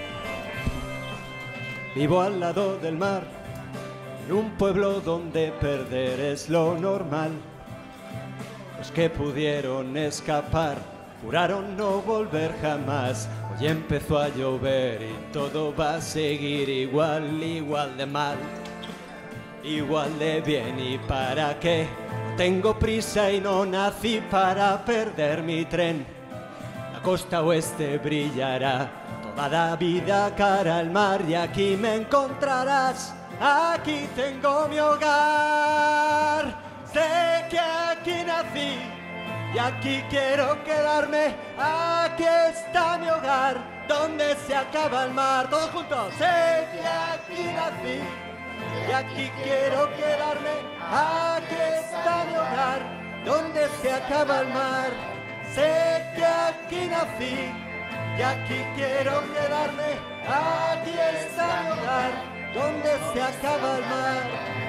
Vivo al lado del mar, en un pueblo donde perder es lo normal. Los que pudieron escapar juraron no volver jamás. Hoy empezó a llover y todo va a seguir igual, igual de mal, igual de bien. ¿Y para qué? No tengo prisa y no nací para perder mi tren. La costa oeste brillará toda la vida cara al mar y aquí me encontrarás. Aquí tengo mi hogar. Sé que aquí nací y aquí quiero quedarme. Aquí está mi hogar, donde se acaba el mar. Todos juntos. Sé que aquí nací y aquí quiero quedarme. Aquí está mi hogar, donde se acaba el mar. Sé que aquí nací y aquí quiero quedarme. Aquí está mi hogar, donde se acaba el mar.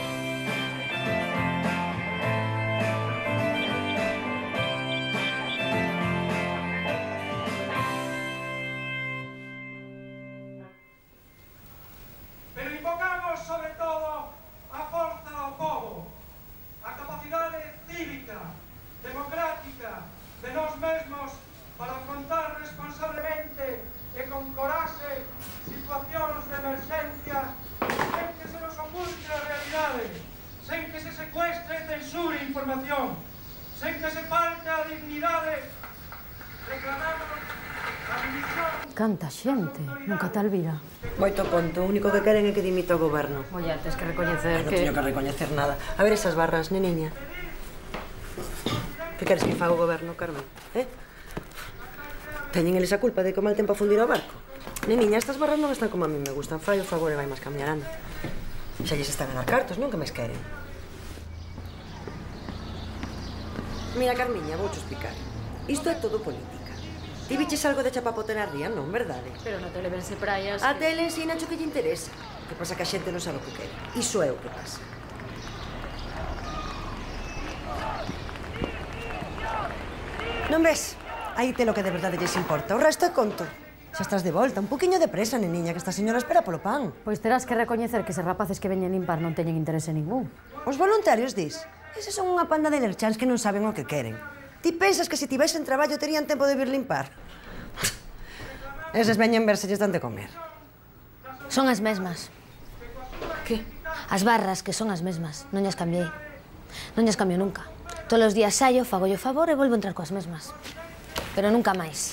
Pero invocamos sobre todo a forza do povo, a capacidade cívica, democrática de nós mesmos para afrontar responsablemente e con coraxe situacións de emerxencia sen que se nos oculte a realidade, sen que se secuestre e censure información, sen que se falte a dignidade. Reclamamos a dimisión. Canta xente, nunca tal vida. Moito conto, o único que queren é que dimita o goberno. Oye, tens que recoñecer Non que... teño que recoñecer nada. A ver esas barras, neniña. Que queres que faga o goberno, Carmen? Eh? Teñen eles a culpa de que o mal tempo a fundir o barco? Neniña, estas barras non están como a mí me gustan. Fai o favor e vai máis cambiarando. Xa lles están a dar cartos, non? Que máis queren? Mira, Carmiña, voucho explicar. Isto é todo política. Ti viches algo de chapapote na ría, non, verdade? Pero na tele vense praias... A tele ensina o que lle interesa. O que pasa que a xente non sabe o que quere. Iso é o que pasa. Non ves? Aí te lo que de verdade lles importa. O resto é conto. Xa estás de volta, un poquinho de presa, neniña, que esta señora espera polo pan. Pois terás que recoñecer que se rapaces que veñen limpar non teñen interese ningún. Os voluntarios, dis? Eses son unha panda de lercháns que non saben o que queren. Ti pensas que se tivesen traballo terían tempo de vir limpar? Eses veñen ver se lles dan de comer. Son as mesmas. Que? As barras, que son as mesmas. Non llas cambiei. Non llas cambio nunca. Todos os días saio, fago o favor e volvo a entrar coas mesmas. Pero nunca máis.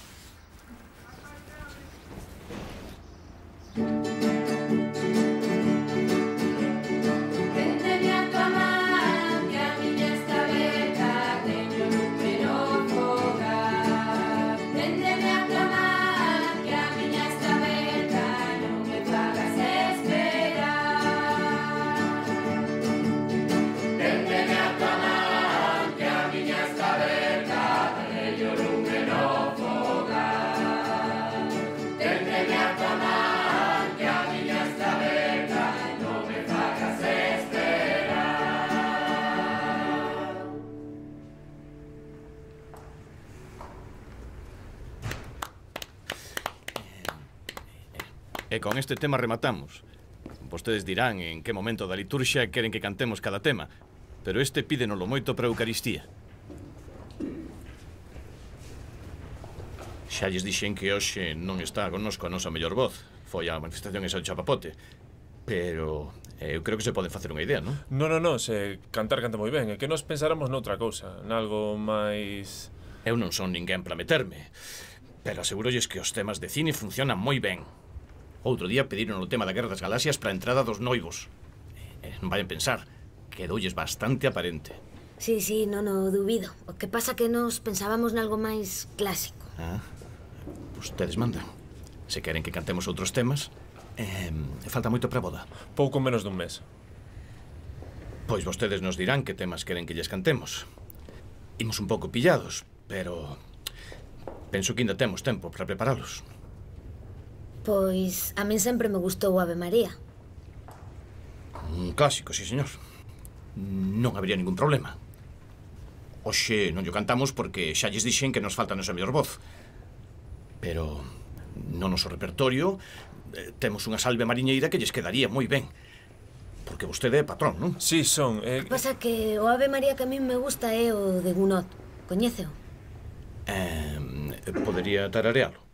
E con este tema rematamos. Vostedes dirán en que momento da liturxia queren que cantemos cada tema, pero este pídenoslo moito para a Eucaristía. Xa lles dixen que hoxe non está connosco a nosa mellor voz. Foi a manifestación esa do chapapote. Pero eh, eu creo que se pode facer unha idea, non? Non, non, non, se cantar canta moi ben. É que nos pensáramos noutra cousa, nalgo máis... Eu non son ninguén para meterme, pero asegurolles que os temas de cine funcionan moi ben. Outro día pediron o tema da Guerra das Galaxias para a entrada dos noivos. Eh, non vayan pensar, quedoulles bastante aparente. Sí, sí, non o dubido. O que pasa que nos pensábamos nalgo máis clásico. Ah, ustedes mandan. Se queren que cantemos outros temas, eh, falta moito para a boda. Pouco menos dun mes. Pois vostedes nos dirán que temas queren que lles cantemos. Imos un pouco pillados, pero penso que ainda temos tempo para preparalos. Pois a min sempre me gustou o Ave María. Un clásico, sí, señor. Non habería ningún problema. Oxe non llo cantamos porque xa lles dixen que nos falta a nosa mellor voz. Pero no noso repertorio eh, temos unha salve mariñeira que lles quedaría moi ben. Porque vostede é patrón, non? Sí, son. Eh... Pasa que o Ave María que a min me gusta é o de Gounod. Coñéceo? Eh, podería tararealo.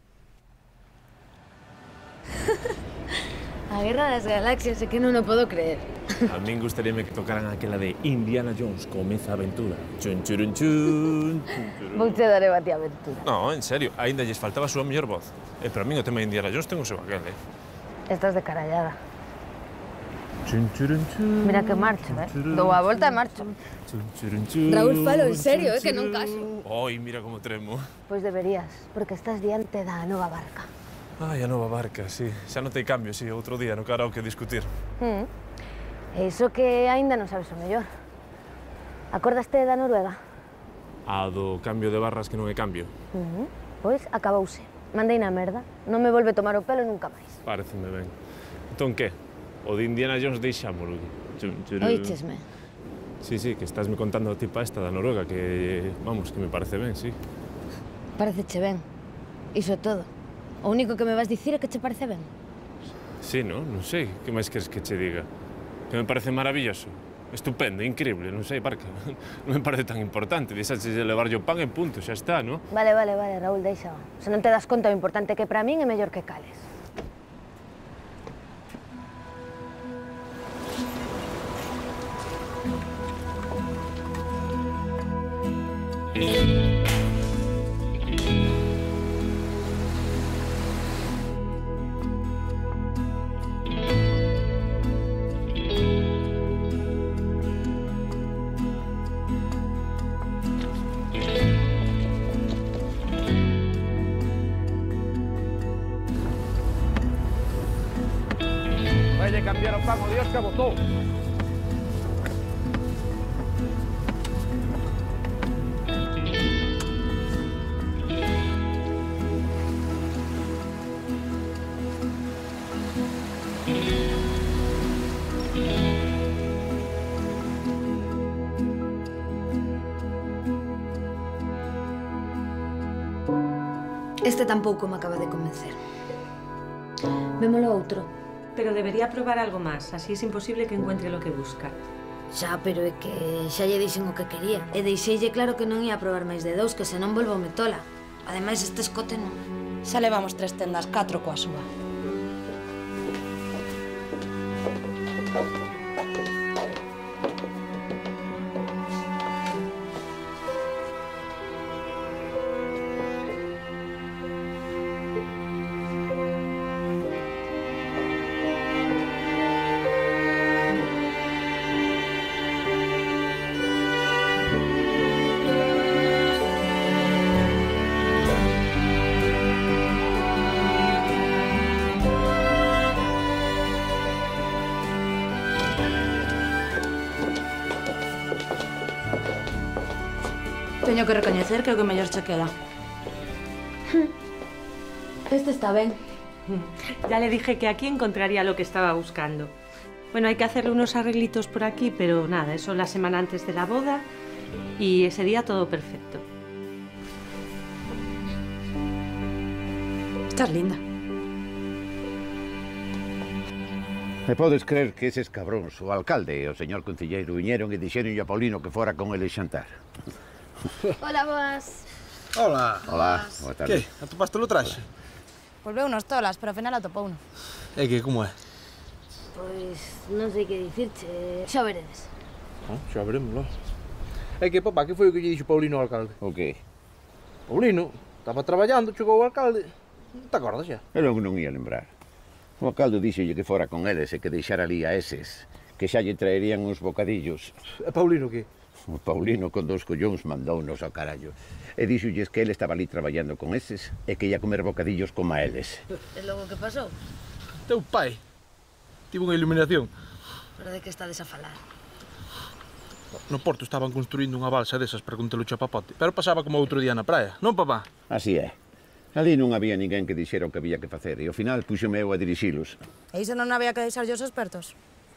A Guerra das Galaxias é que non o podo creer. A min gustaríame que tocaran aquela de Indiana Jones, comeza a aventura. Chun, churun, chun. Vouche dar a ti a aventura. No, en serio, aínda lles faltaba a súa mellor voz. E para min o tema de Indiana Jones ten o seu aquel, eh? Estás de carallada. Chun, churun, chun. Mira que marcho, eh? Dou a volta e marcho. Chun, churun, chun. Raúl, falo en serio, eh? Que non caso. Oi, mira como tremo. Pois deberías, porque estás diante da nova barca. Ai, a nova barca, sí. Xa notei cambio, sí, outro día no karaoke discutir. Mm. E iso que aínda non sabes o mellor. Acordaste da Noruega? A do cambio de barras que non é cambio. Uh -huh. Pois acabouse. Mandei na merda. Non me volve tomar o pelo nunca máis. Pareceme ben. Entón que? O de Indiana Jones deixámolo. Oíchesme. Sí, sí, que estás me contando a tipa esta da Noruega, que, vamos, que me parece ben, sí. Pareceche ben. Iso todo. O único que me vas dicir é que che parece ben. Sí, non? Non sei. Que máis queres que che diga? Que me parece maravilloso. Estupendo, increíble, non sei, Parca. Non me parece tan importante. Deixaches de levarlle o pan e punto, xa está, non? Vale, vale, vale, Raúl, deixa. Se non te das conta o importante que para min é mellor que cales. Vai cambiar o pan o Dios que botou. Este tampouco me acaba de convencer. Vémolo outro. Pero debería probar algo máis, así es imposible que encuentre lo que busca. Xa, pero é que xa lle dixen o que quería. E deixeille claro que non ia probar máis de dous, que senón volvo me tola. Ademais, este escote non... Xa levamos tres tendas, catro coa súa. Teño que recoñecer que é o que mellor che queda. Este está ben. Ya le dije que aquí encontraría lo que estaba buscando. Bueno, hay que hacerle unos arreglitos por aquí, pero nada, eso la semana antes de la boda y ese día todo perfecto. Estás linda. E podes creer que eses cabróns, o alcalde e o señor concelleiro, viñeron e dixeron a Paulino que fora con ele xantar. Hola, boas. Hola. Hola, boa tarde. Que? Atopaste o traxe? Volveu unos tolas, pero ao final atopou uno. E que, como é? Pois non sei que dicirche. Xa veredes. Oh, xa veremos, É que, papá, que foi o que lle dixo Paulino ao alcalde? O que? Paulino estaba traballando, chegou o alcalde. Non te acordas xa? Eu non, non ia lembrar. O alcalde dixolle que fora con eles e que deixara ali a eses, que xa lle traerían uns bocadillos. E Paulino que? O Paulino con dos collóns mandounos ao carallo. E dixolles que ele estaba ali traballando con eses e que ia comer bocadillos como a eles. E logo que pasou? Teu pai tivo unha iluminación. Pero de que estades a falar? No Porto estaban construindo unha balsa desas para con telucho a papote. Pero pasaba como outro día na praia, non, papá? Así é. Ali non había ninguén que dixera o que había que facer e ao final puxome eu a dirixilos. E iso non había que deixarlle os expertos?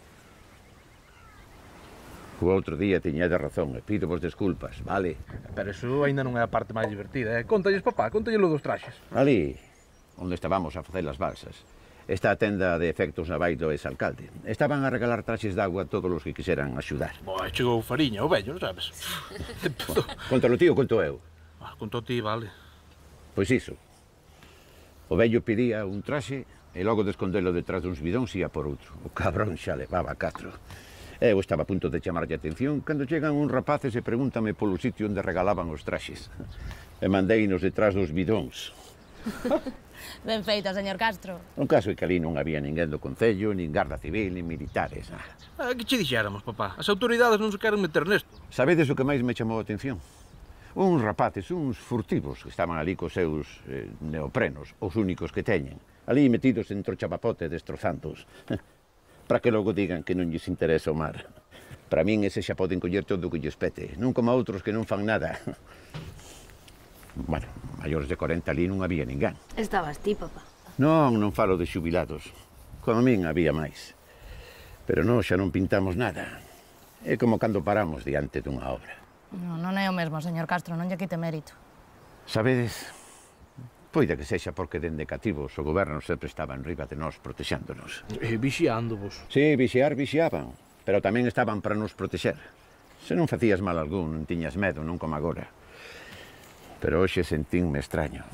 O outro día tiñade razón e pido vos desculpas, vale? Pero iso aínda non é a parte máis divertida, eh? Contalles, papá, contalles lo dos traxes. Ali, onde estábamos a facer as balsas, está a tenda de efectos navais do ex-alcalde. Estaban a regalar traxes de agua a todos os que quixeran axudar. Boa, chegou Fariña, o vello, non sabes? Contalo ti ou conto eu? Ah, conto ti, vale. Pois iso. O vello pedía un traxe e logo de escondelo detrás duns bidóns ia por outro. O cabrón xa levaba catro. Eu estaba a punto de chamarlle a atención cando chegan uns rapaces e pregúntame polo sitio onde regalaban os traxes. E mandeinos detrás dos bidóns. Ben feito, señor Castro. O caso é que ali non había ninguén do Concello, nin Garda Civil, nin militares. Ah, que che dixéramos, papá? As autoridades non se queren meter nesto. Sabedes o que máis me chamou a atención? Uns rapaces, uns furtivos, que estaban ali cos seus eh, neoprenos, os únicos que teñen. Ali metidos entre o chapapote destrozándoos. Para que logo digan que non lles interesa o mar. Para min ese xa poden coller todo o que lles pete, non como outros que non fan nada. Bueno, maiores de corenta ali non había ninguén. Estabas ti, papá. Non, non falo de xubilados. Con min había máis. Pero non, xa non pintamos nada. É como cando paramos diante dunha obra. Non, non é o mesmo, señor Castro, non lle quite mérito. Sabedes, poida que sexa porque dende cativos o goberno sempre estaba en riba de nós protexándonos. E vixiándovos. Sí, vixiar, vixiaban, pero tamén estaban para nos protexer. Se non facías mal algún, non tiñas medo, non como agora. Pero hoxe sentínme extraño.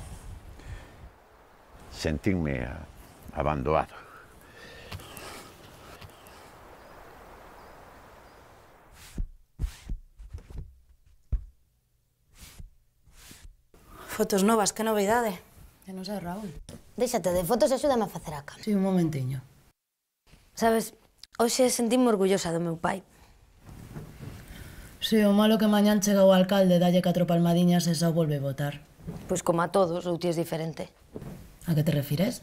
Sentínme abandonado. Fotos novas, que novidade. Que non sei, Raúl. Déxate de fotos e axúdame a facer a cama. Sí, un momentiño. Sabes, hoxe sentime orgullosa do meu pai. Sí, o malo que mañán chega o alcalde, dalle catro palmadiñas e xa volve votar. Pois como a todos, ou ti es diferente. A que te refires?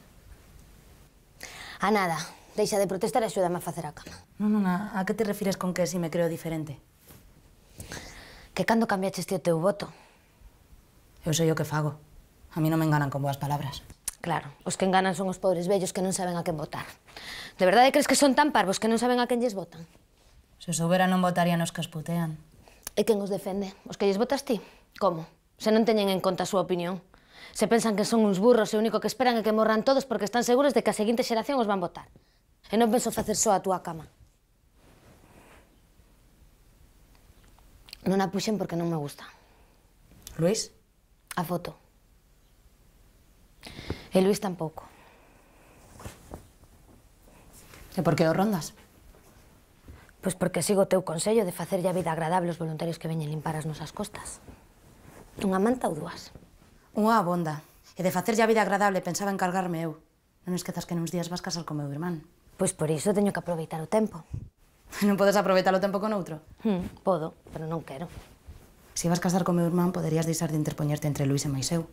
A nada. Deixa de protestar e axúdame a facer a cama. Non, non, a, a que te refires con que si me creo diferente? Que cando cambiaches ti o teu voto? Eu sei o que fago. A mí non me enganan con boas palabras. Claro, os que enganan son os pobres vellos que non saben a quen votar. De verdade crees que son tan parvos que non saben a quen lles votan? Se soubera non votarían os que os putean. E quen os defende? Os que lles votas ti? Como? Se non teñen en conta a súa opinión. Se pensan que son uns burros e o único que esperan é que morran todos porque están seguros de que a seguinte xeración os van votar. E non penso facer só a túa cama. Non a puxen porque non me gusta. Luís? A foto. E Luís tampouco. E por que o rondas? Pois porque sigo o teu consello de facerlle a vida agradable aos voluntarios que veñen limpar as nosas costas. Unha manta ou dúas? Unha abonda. E de facerlle a vida agradable pensaba encargarme eu. Non esquezas que nuns días vas casar con meu irmán. Pois por iso teño que aproveitar o tempo. Non podes aproveitar o tempo con outro? Hmm, podo, pero non quero. Se vas casar con meu irmán, poderías deixar de interpoñerte entre Luís e máis eu.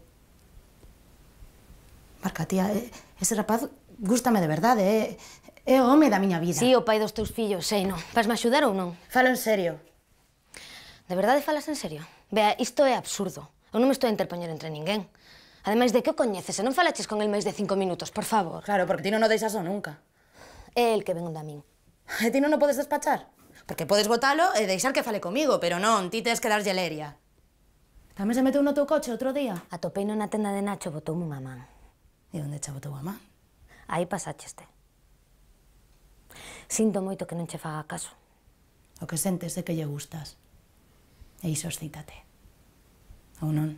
Marca, tía, ese rapaz gústame de verdade, é, é o home da miña vida. Si, o pai dos teus fillos, sei, non? Vasme axudar ou non? Falo en serio. De verdade falas en serio? Vea, isto é absurdo. Eu non me estou a interpoñer entre ninguén. Ademais, de que o coñeces? E non falaches con el máis de cinco minutos, por favor. Claro, porque ti non o deixas o nunca. É el que ven onda a min. E ti non o podes despachar? Porque podes botalo e deixar que fale comigo, pero non, ti tes que darlle leria. Tamén se meteu no teu coche outro día? Atopeino na tenda de Nacho, botoume unha man. E onde che botou a man? Aí pasacheste. Sinto moito que non che faga caso. O que sentes é que lle gustas. E iso excítate. Ou non?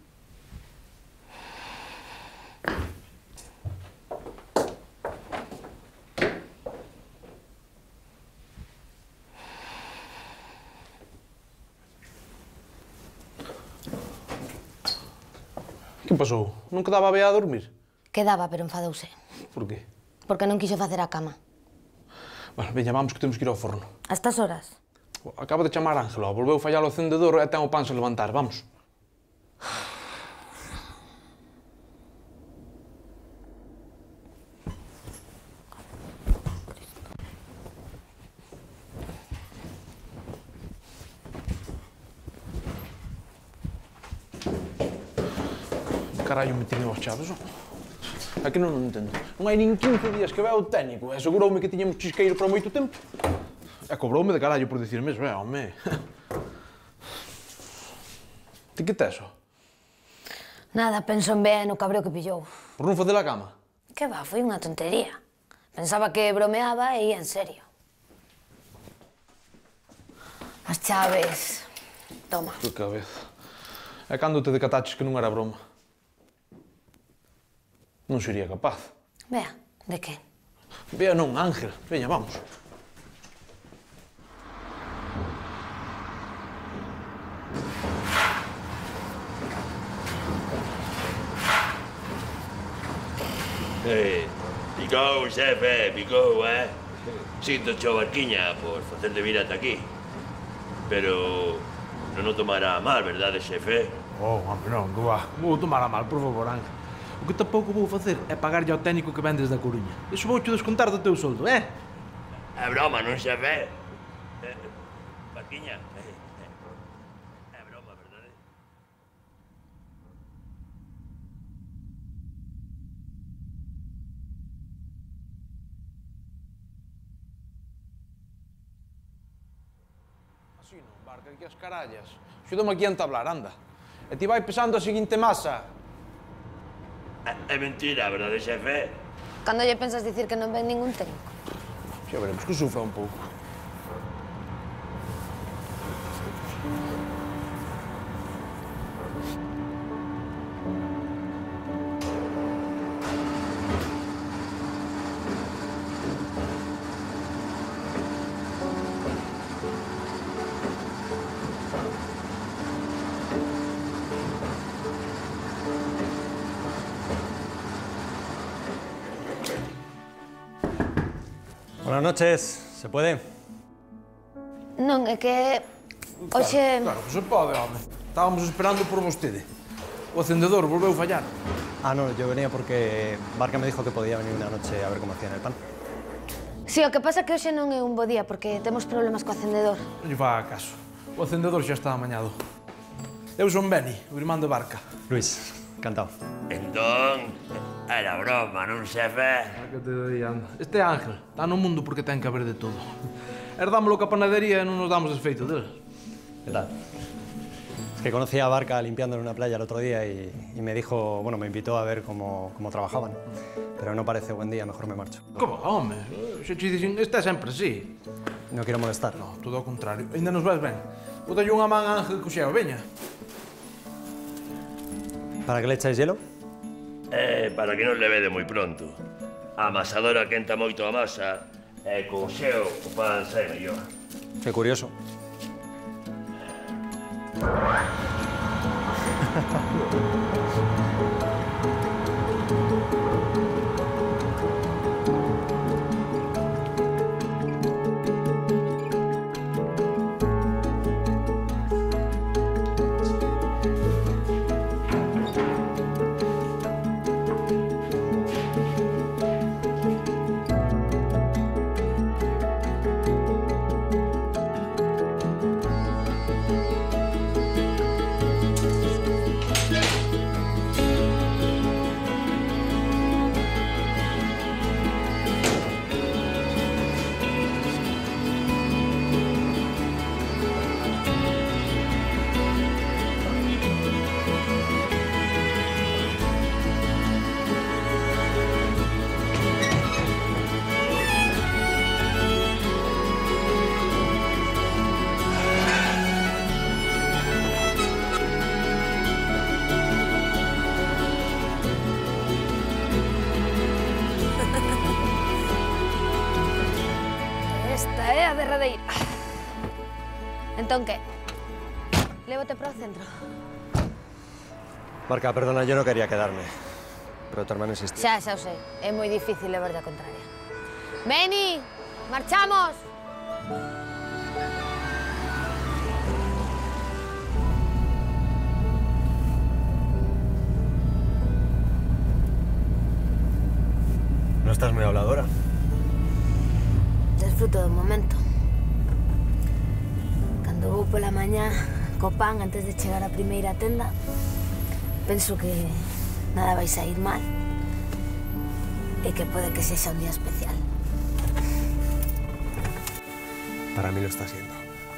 Que pasou? Non quedaba Bea a dormir? Quedaba, pero enfadouse. Por qué? Porque non quixo facer a cama. Bueno, veña, vamos que temos que ir ao forno. A estas horas? Acaba de chamar Ángela, volveu fallar o encendedor e ten o pan sen levantar, vamos. Carallo, me tirei aos chaves, non? É que non o entendo. Non hai nin quince días que veo o técnico e aseguroume que tiñamos chisqueiro para moito tempo. E cobroume de carallo por dicirme eso, é, home. Ti que tes, ó? Nada, penso en Bea e no cabreo que pillou. Por non facer a cama? Que va, foi unha tontería. Pensaba que bromeaba e ia en serio. As chaves... Toma. Que cabeza. E cando te decataches que non era broma? Non sería capaz. Bea, de que? Bea non, Ángel. Veña, vamos. Eh, picou, xefe, picou, eh? Sinto cho barquiña por facerle vir ata aquí. Pero non o tomará mal, verdade, xefe? Oh, home, non, dúa. Vou tomar a mal, por favor, Ángel. O que tampouco vou facer é pagarlle ao técnico que ven desde a Coruña. Iso voucho descontar do teu soldo, eh? É broma, non, xefe? Eh, barquiña, eh, eh, é broma, verdade? Así non, Barca, que as carallas. Xúdame aquí a entablar, anda. E ti vai pesando a seguinte masa. É mentira, verdade, xefe? Cando lle pensas dicir que non ven ningún técnico? Xa veremos que sufra un pouco. Buenas noches, ¿se puede? Non, é que... Oxe... Claro, claro que se pode, home. Estábamos esperando por vostede. O encendedor volveu fallar. Ah, no, yo venía porque Barca me dijo que podía venir una noche a ver cómo hacían el pan. Si, o que pasa é que hoxe non é un bo día porque temos problemas co acendedor. Non lle faga caso. O encendedor xa está amañado. Eu son Beni, o irmán de Barca. Luis, encantado. Entón, era broma, non, xefe? Que te digan. Este é Ángel, está no mundo porque ten que haber de todo. Herdámoslo ca panadería e non nos damos desfeito dele. ¿Qué tal? Es que Que conocí a Barca limpiando en una playa el otro día y, y me dijo, bueno, me invitó a ver cómo, cómo trabajaban. Pero no parece buen día, mejor me marcho. Como, home? Se te dicen, está sempre así. No quiero molestar. No, todo ao contrario. Ainda nos vas ben. Botalle unha man a Ángel Cuxeo, veña. ¿Para qué le echáis hielo? Eh, para que non le vede moi pronto. A amasadora quenta moito a masa e co xeo o pan sai mellor. Qué curioso. Esta é a derradeira. Entón, que? Lévote para o centro. Barca, perdona, yo no quería quedarme. Pero tu hermano insistía. Xa, xa o sei. É moi difícil levar a contraria. Veni, marchamos! No estás muy habladora. Desfruto do momento. Cando vou pola mañá co pan antes de chegar á primeira tenda, penso que nada vai sair mal e que pode que sexa un día especial. Para mí lo está siendo.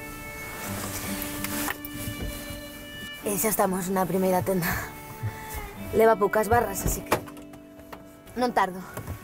E xa estamos na primeira tenda. Leva poucas barras, así que non tardo.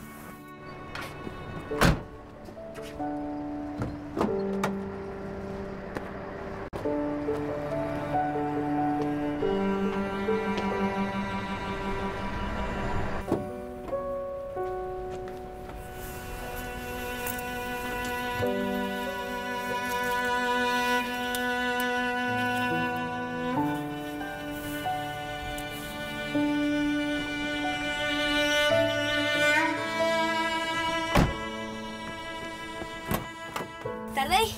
Tardei?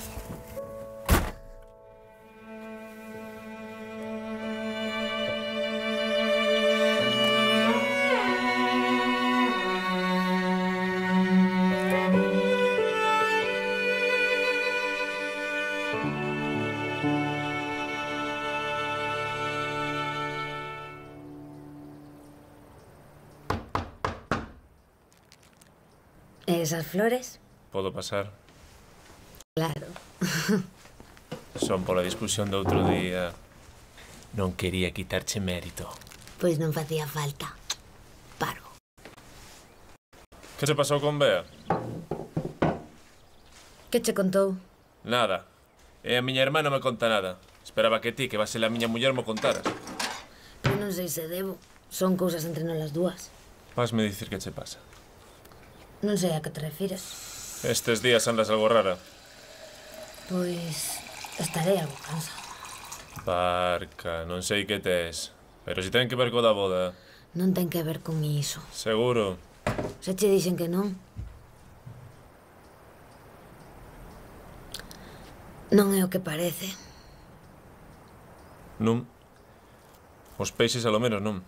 ¿Esas flores? Podo pasar? Claro. Son pola discusión do outro día. Non quería quitarche mérito. Pois non facía falta. Paro. Que se pasou con Bea? Que che contou? Nada. E a miña irmá non me conta nada. Esperaba que ti, que vas ser a miña muller, mo contaras. Pero non sei se debo. Son cousas entre nós as dúas. Vasme dicir que che pasa. Non sei a que te refires. Estes días andas algo rara. Pois estarei algo cansada. Barca, non sei que tes. Pero se ten que ver co da boda. Non ten que ver con iso. Seguro. Se che dixen que non. Non é o que parece. Non. Os peixes alo menos non.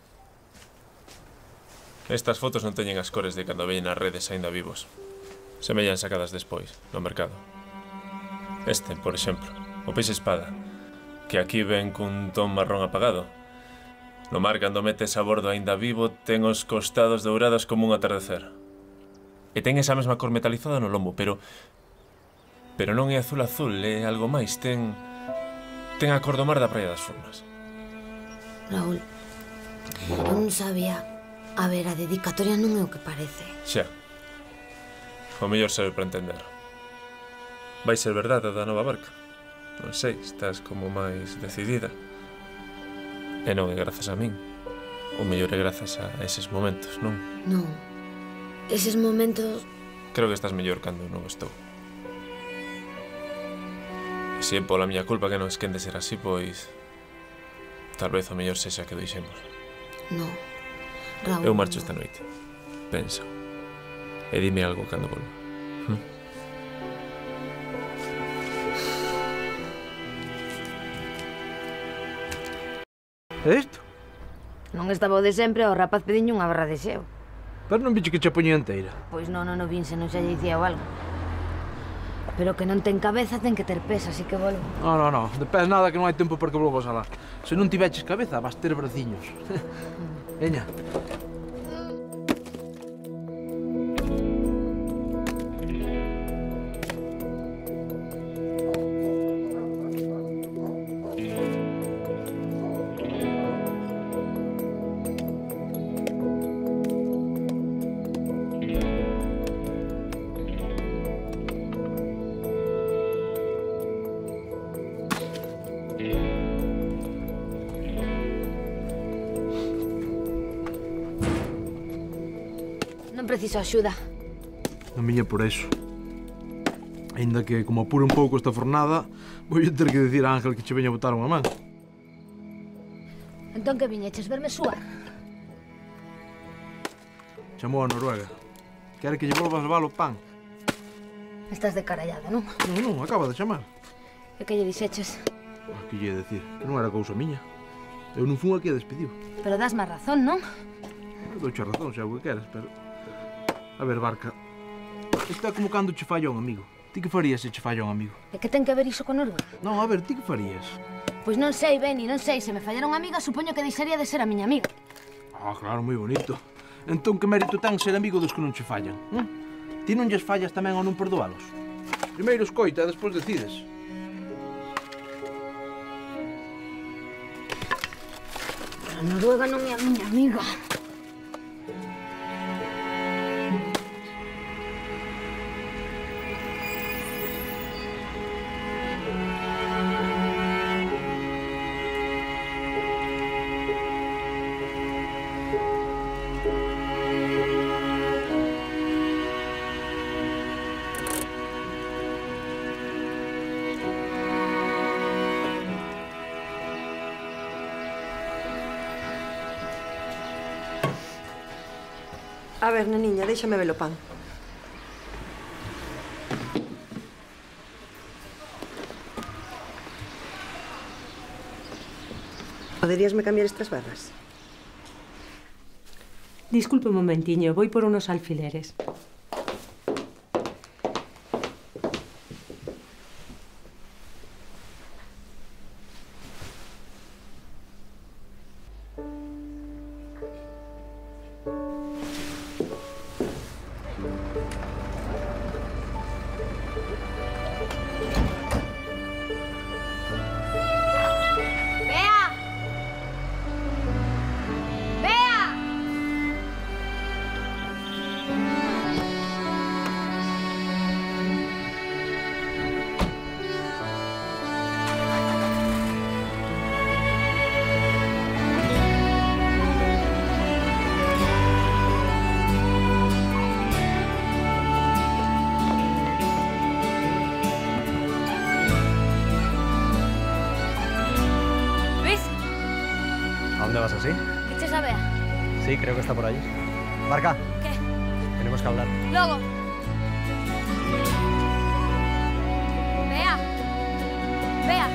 Estas fotos non teñen as cores de cando veñen as redes aínda vivos. Semellan sacadas despois, no mercado. Este, por exemplo, o peixe espada, que aquí ven cun ton marrón apagado. No mar, cando metes a bordo aínda vivo, ten os costados dourados como un atardecer. E ten esa mesma cor metalizada no lombo, pero... Pero non é azul azul, é algo máis, ten... Ten a cor do mar da Praia das Furnas. Raúl, eu non sabía. A ver, a dedicatoria non é o que parece. Xa. O mellor serve para entender. Vai ser verdade da nova barca? Non sei, estás como máis decidida. E non é grazas a min. O mellor é grazas a eses momentos, non? Non. Eses momentos... Creo que estás mellor cando non estou. E se é pola miña culpa que non esquende ser así, pois... Tal vez o mellor sexa que deixemos. Non. Raúl... Eu marcho esta noite. Pensa. E dime algo cando volva. Hm? É isto? Non estaba o de sempre, o rapaz pediño unha barra de xeo. Pero non bicho que che poñía inteira. Pois non, non o vin, se non xa lle dicía o algo. Pero que non ten cabeza, ten que ter pés, así que volvo. No, no, no, de pés nada que non hai tempo para que volvas alá. Se non tiveches cabeza, vas ter braciños. Veña. Preciso axuda. Non viña por eso. Ainda que, como apure un pouco esta fornada, vou ter que dicir a Ángel que che veña a botar unha man. Entón que viñeches verme suar? Chamou a Noruega. Quere que lle volvas levar o pan. Estás de carallada, non? Non, non, acaba de chamar. E que lle dixeches? Ah, que lle decir? Que non era cousa miña. Eu non fun aquí a despediu. Pero das má razón, non? Douche razón, xa o que queres, pero... A ver, Barca, isto é como cando che falla un amigo. Ti que farías se che falla un amigo? E que ten que ver iso con Noruega? Non, a ver, ti que farías? Pois non sei, Beni, non sei. Se me fallara unha amiga, supoño que deixaría de ser a miña amiga. Ah, claro, moi bonito. Entón, que mérito ten ser amigo dos que non che fallan? Hm? Ti non lles fallas tamén ao non perdoalos? Primeiro escoita e despois decides. Pero Noruega non é a miña amiga. A ver, neniña, déixame ver o pan. Poderíasme cambiar estas barras? Disculpe un momentiño, voy por unos alfileres. dónde vas así? ¿Eches a Bea? Sí, creo que está por allí. Marca. ¿Qué? Tenemos que hablar. Luego. Bea. Bea.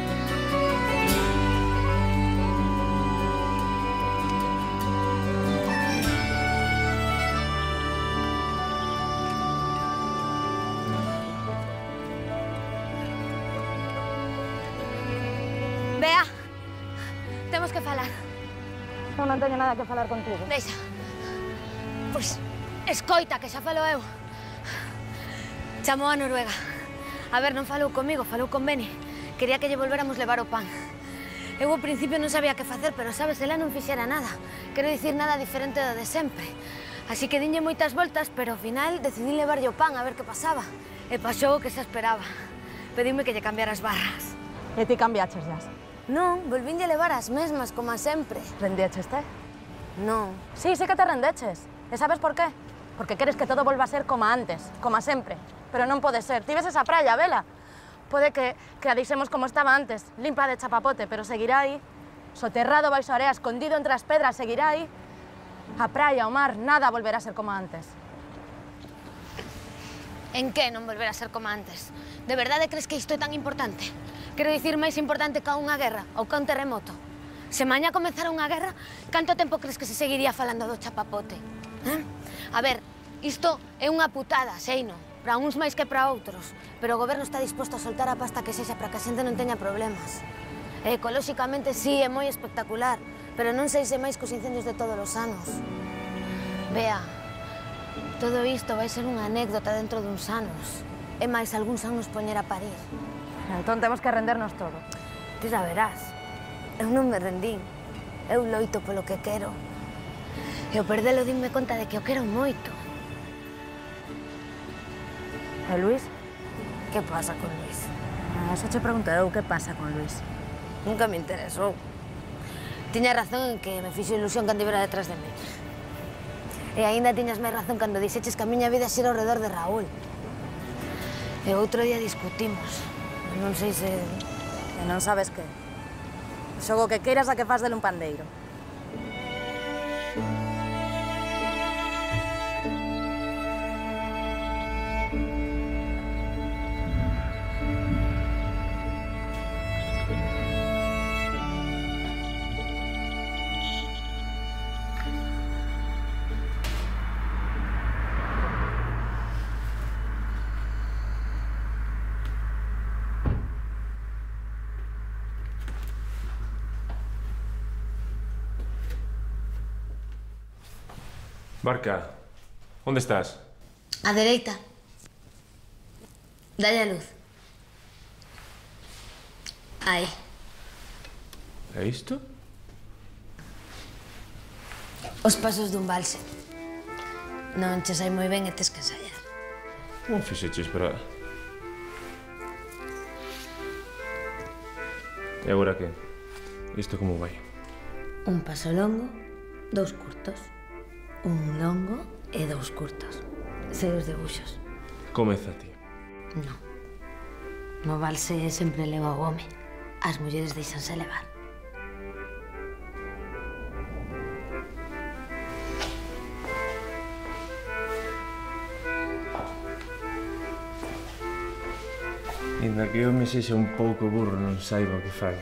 Bea. Temos que falar. Eu non teño nada que falar contigo. Deixa. Pois, escoita, que xa falo eu. Chamou a Noruega. A ver, non falou comigo, falou con Beni. Quería que lle volvéramos levar o pan. Eu ao principio non sabía que facer, pero sabes, ela non fixera nada. Quero dicir nada diferente do de sempre. Así que dinlle moitas voltas, pero ao final decidí levarlle o pan a ver que pasaba. E pasou o que se esperaba. Pediume que lle cambiara as barras. E ti cambiaches ya? Non, volvínlle levar as mesmas, como a sempre. Rendécheste? Non. Sí, sí que te rendeches. E sabes por qué? Porque queres que todo volva a ser como antes, como a sempre. Pero non pode ser. Ti ves esa praia, vela? Pode que, que a deixemos como estaba antes, limpa de chapapote, pero seguirá aí. Soterrado baixo a area, escondido entre as pedras, seguirá aí. A praia, o mar, nada volverá a ser como antes. En que non volverá a ser como antes? De verdade crees que isto é tan importante? Quero dicir máis importante que unha guerra ou que un terremoto. Se mañá comezara unha guerra, canto tempo crees que se seguiría falando do chapapote? Eh? A ver, isto é unha putada, seino. Para uns máis que para outros, pero o goberno está disposto a soltar a pasta que sexa para que a xente non teña problemas. E ecolóxicamente sí, é moi espectacular, pero non sei se máis cos incendios de todos os anos. Vea, todo isto vai ser unha anécdota dentro duns anos. E máis algúns anos poñer a parir. Entón temos que rendernos todo. Ti saberás, eu non me rendín. Eu loito polo que quero. E o perdelo dinme conta de que o quero moito. E Luís? Que pasa con Luís? Ah, eso che pregunto eu, que pasa con Luís? Nunca me interesou. Tiña razón en que me fixo ilusión cando ibera detrás de mí. E aínda tiñas máis razón cando dixeches que a miña vida xera ao redor de Raúl. E outro día discutimos. Non sei se... E non sabes que? Xogo que queiras a que faz dele un pandeiro. Barca, onde estás? A dereita. Dalle a luz. Aí. É isto? Os pasos dun valse. Non che sai moi ben e tes que ensaiar. Como fixeches para... E agora que? Isto como vai? Un paso longo, dous curtos. Un longo e dous curtos. Sei os debuxos. Comeza ti. Non. No valse sempre leva o home. As mulleres deixanse levar. Inda que eu me sexa un pouco burro, non saiba o que fai.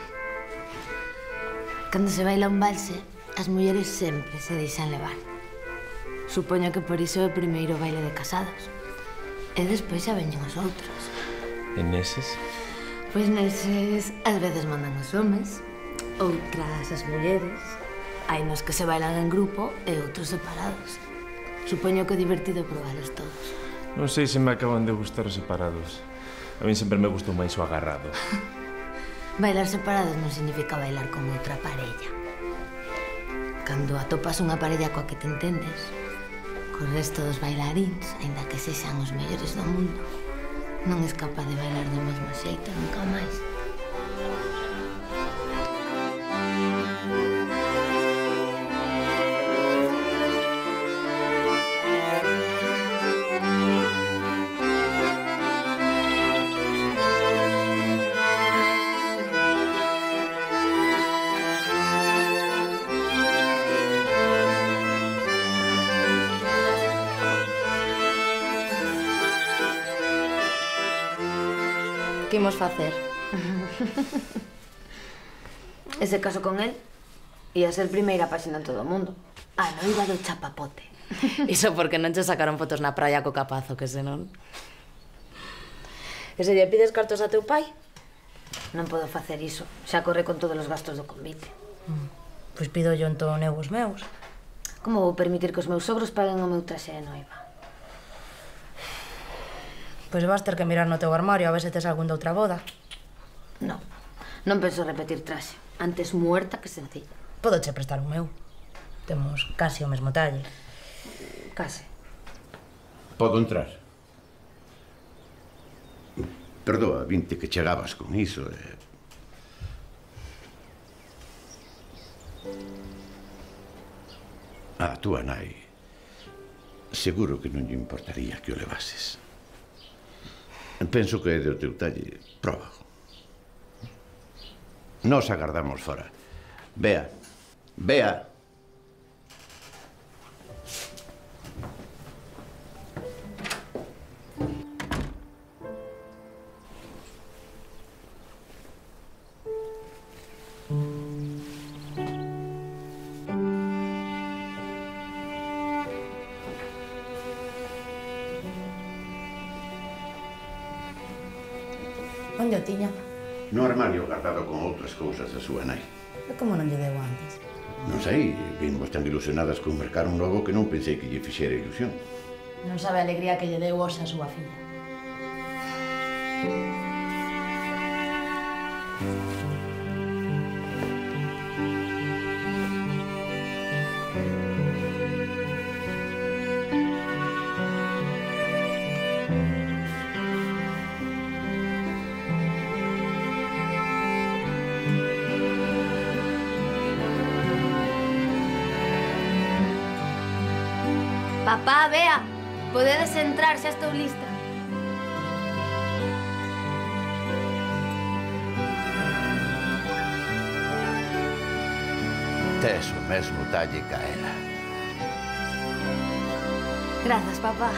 Cando se baila un valse, as mulleres sempre se deixan levar. Supoño que por iso é o primeiro baile de casados. E despois xa veñen os outros. E neses? Pois neses, ás veces mandan os homes, outras as mulleres. Hai nos que se bailan en grupo e outros separados. Supoño que é divertido probalos todos. Non sei se me acaban de gustar os separados. A mí sempre me gustou máis o agarrado. Bailar separados non significa bailar con outra parella. Cando atopas unha parella coa que te entendes, co resto dos bailaríns, aínda que sexan os mellores do mundo, non és capaz de bailar do mesmo xeito nunca máis. Que imos facer? Ese caso con él ia ser primeira páxina en todo o mundo. A noiva do chapapote. Iso porque non che sacaron fotos na praia co capazo, que senón... E se lle pides cartos a teu pai? Non podo facer iso. Xa corre con todos os gastos do convite. Mm. Pois pido yo entón eu os meus. Como vou permitir que os meus sogros paguen o meu traxe de noiva? Pois vas ter que mirar no teu armario a ver se tes algún de outra boda. Non. Non penso repetir traxe. Antes muerta que sencilla. Podo che prestar un meu. Temos casi o mesmo talle. Case. Podo entrar? Perdoa, vinte que chegabas con iso e... A túa nai seguro que non lle importaría que o levases. Penso que é do teu talle. Proba. Nos agardamos fora. Bea. Bea. Onde o tiña? No armario guardado con outras cousas da súa nai. E como non lle deu antes? Non sei, vimos tan ilusionadas con mercar un novo que non pensei que lle fixera ilusión. Non sabe a alegría que lle deu hoxe a súa filla. Papá, Bea, podedes entrar, xa estou lista. Tes o mesmo talle ca ela. Grazas, papá.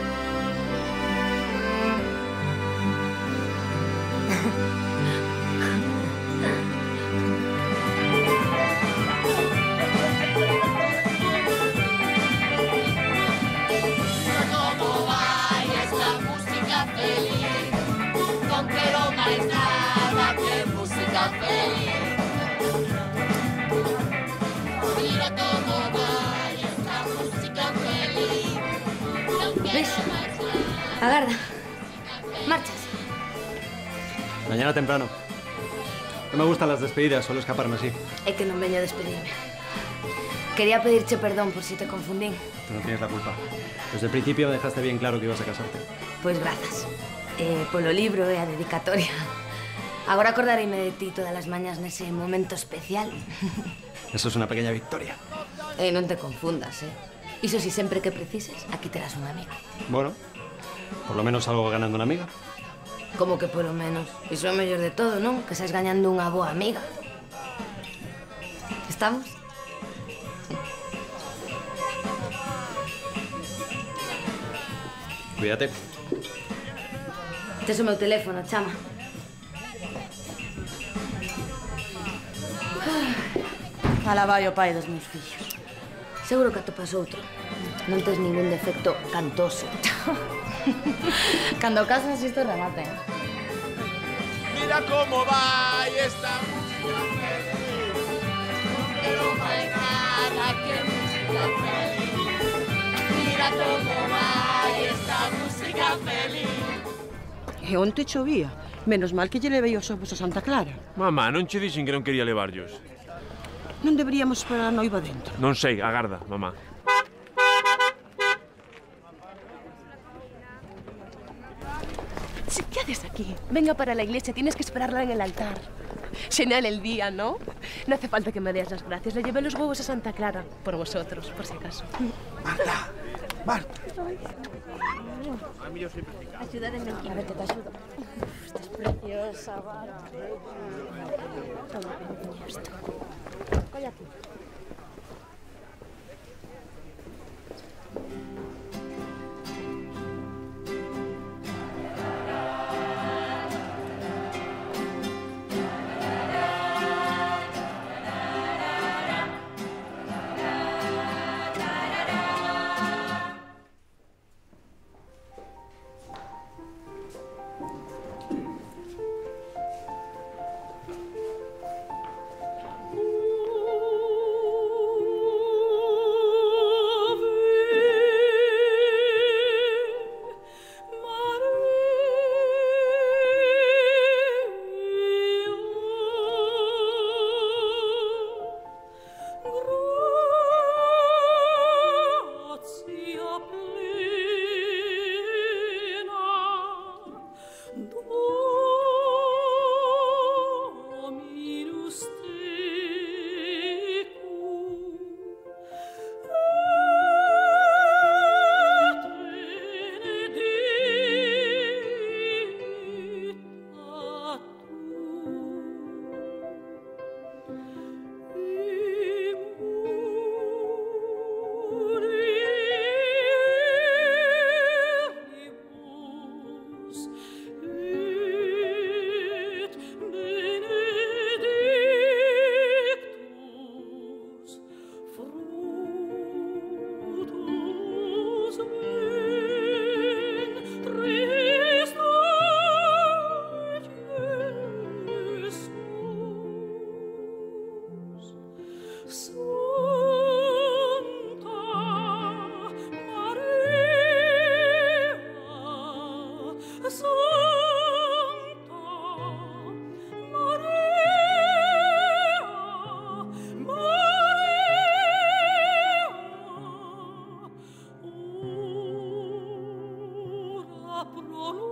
¿Ves? Agarda. Marchas. Mañana temprano. No me gustan las despedidas, suelo escaparme así. É que non veño a despedirme. Quería pedirche perdón por si te confundín. Tú no tienes la culpa. Desde el principio me dejaste bien claro que ibas a casarte. Pois grazas. Eh, polo libro e a dedicatoria. Agora acordareime de ti todas as mañas nese momento especial. Eso es una pequeña victoria. Eh, non te confundas, eh? Iso si sempre que precises, aquí terás unha amiga. Bueno, por lo menos salgo ganando una amiga. Como que polo menos? Iso é o mellor de todo, non? Que estás gañando unha boa amiga. Estamos? Cuídate. Tes o meu teléfono, chama. Alá vai o pai dos meus fillos. Seguro que atopas outro. Non tes ningún defecto cantoso. Cando casas isto remate. Mira como vai esta música feliz. Pero no hay nada que música feliz. Mira como vai esta música feliz. E onte chovía. Menos mal que lle levei os ovos a Santa Clara. Mamá, non che dixen que non quería levarllos. Non deberíamos esperar a noiva dentro. Non sei, agarda, mamá. ¿Qué haces aquí? Venga para la iglesia, tienes que esperarla en el altar. Genial el día, ¿no? No hace falta que me des las gracias. Le llevé los huevos a Santa Clara, por vosotros, por si acaso. Marta, Marta. Ayúdame, a ver que te ayudo. Esta es preciosa, Marta. Toma, esto. Colla aquí. Pro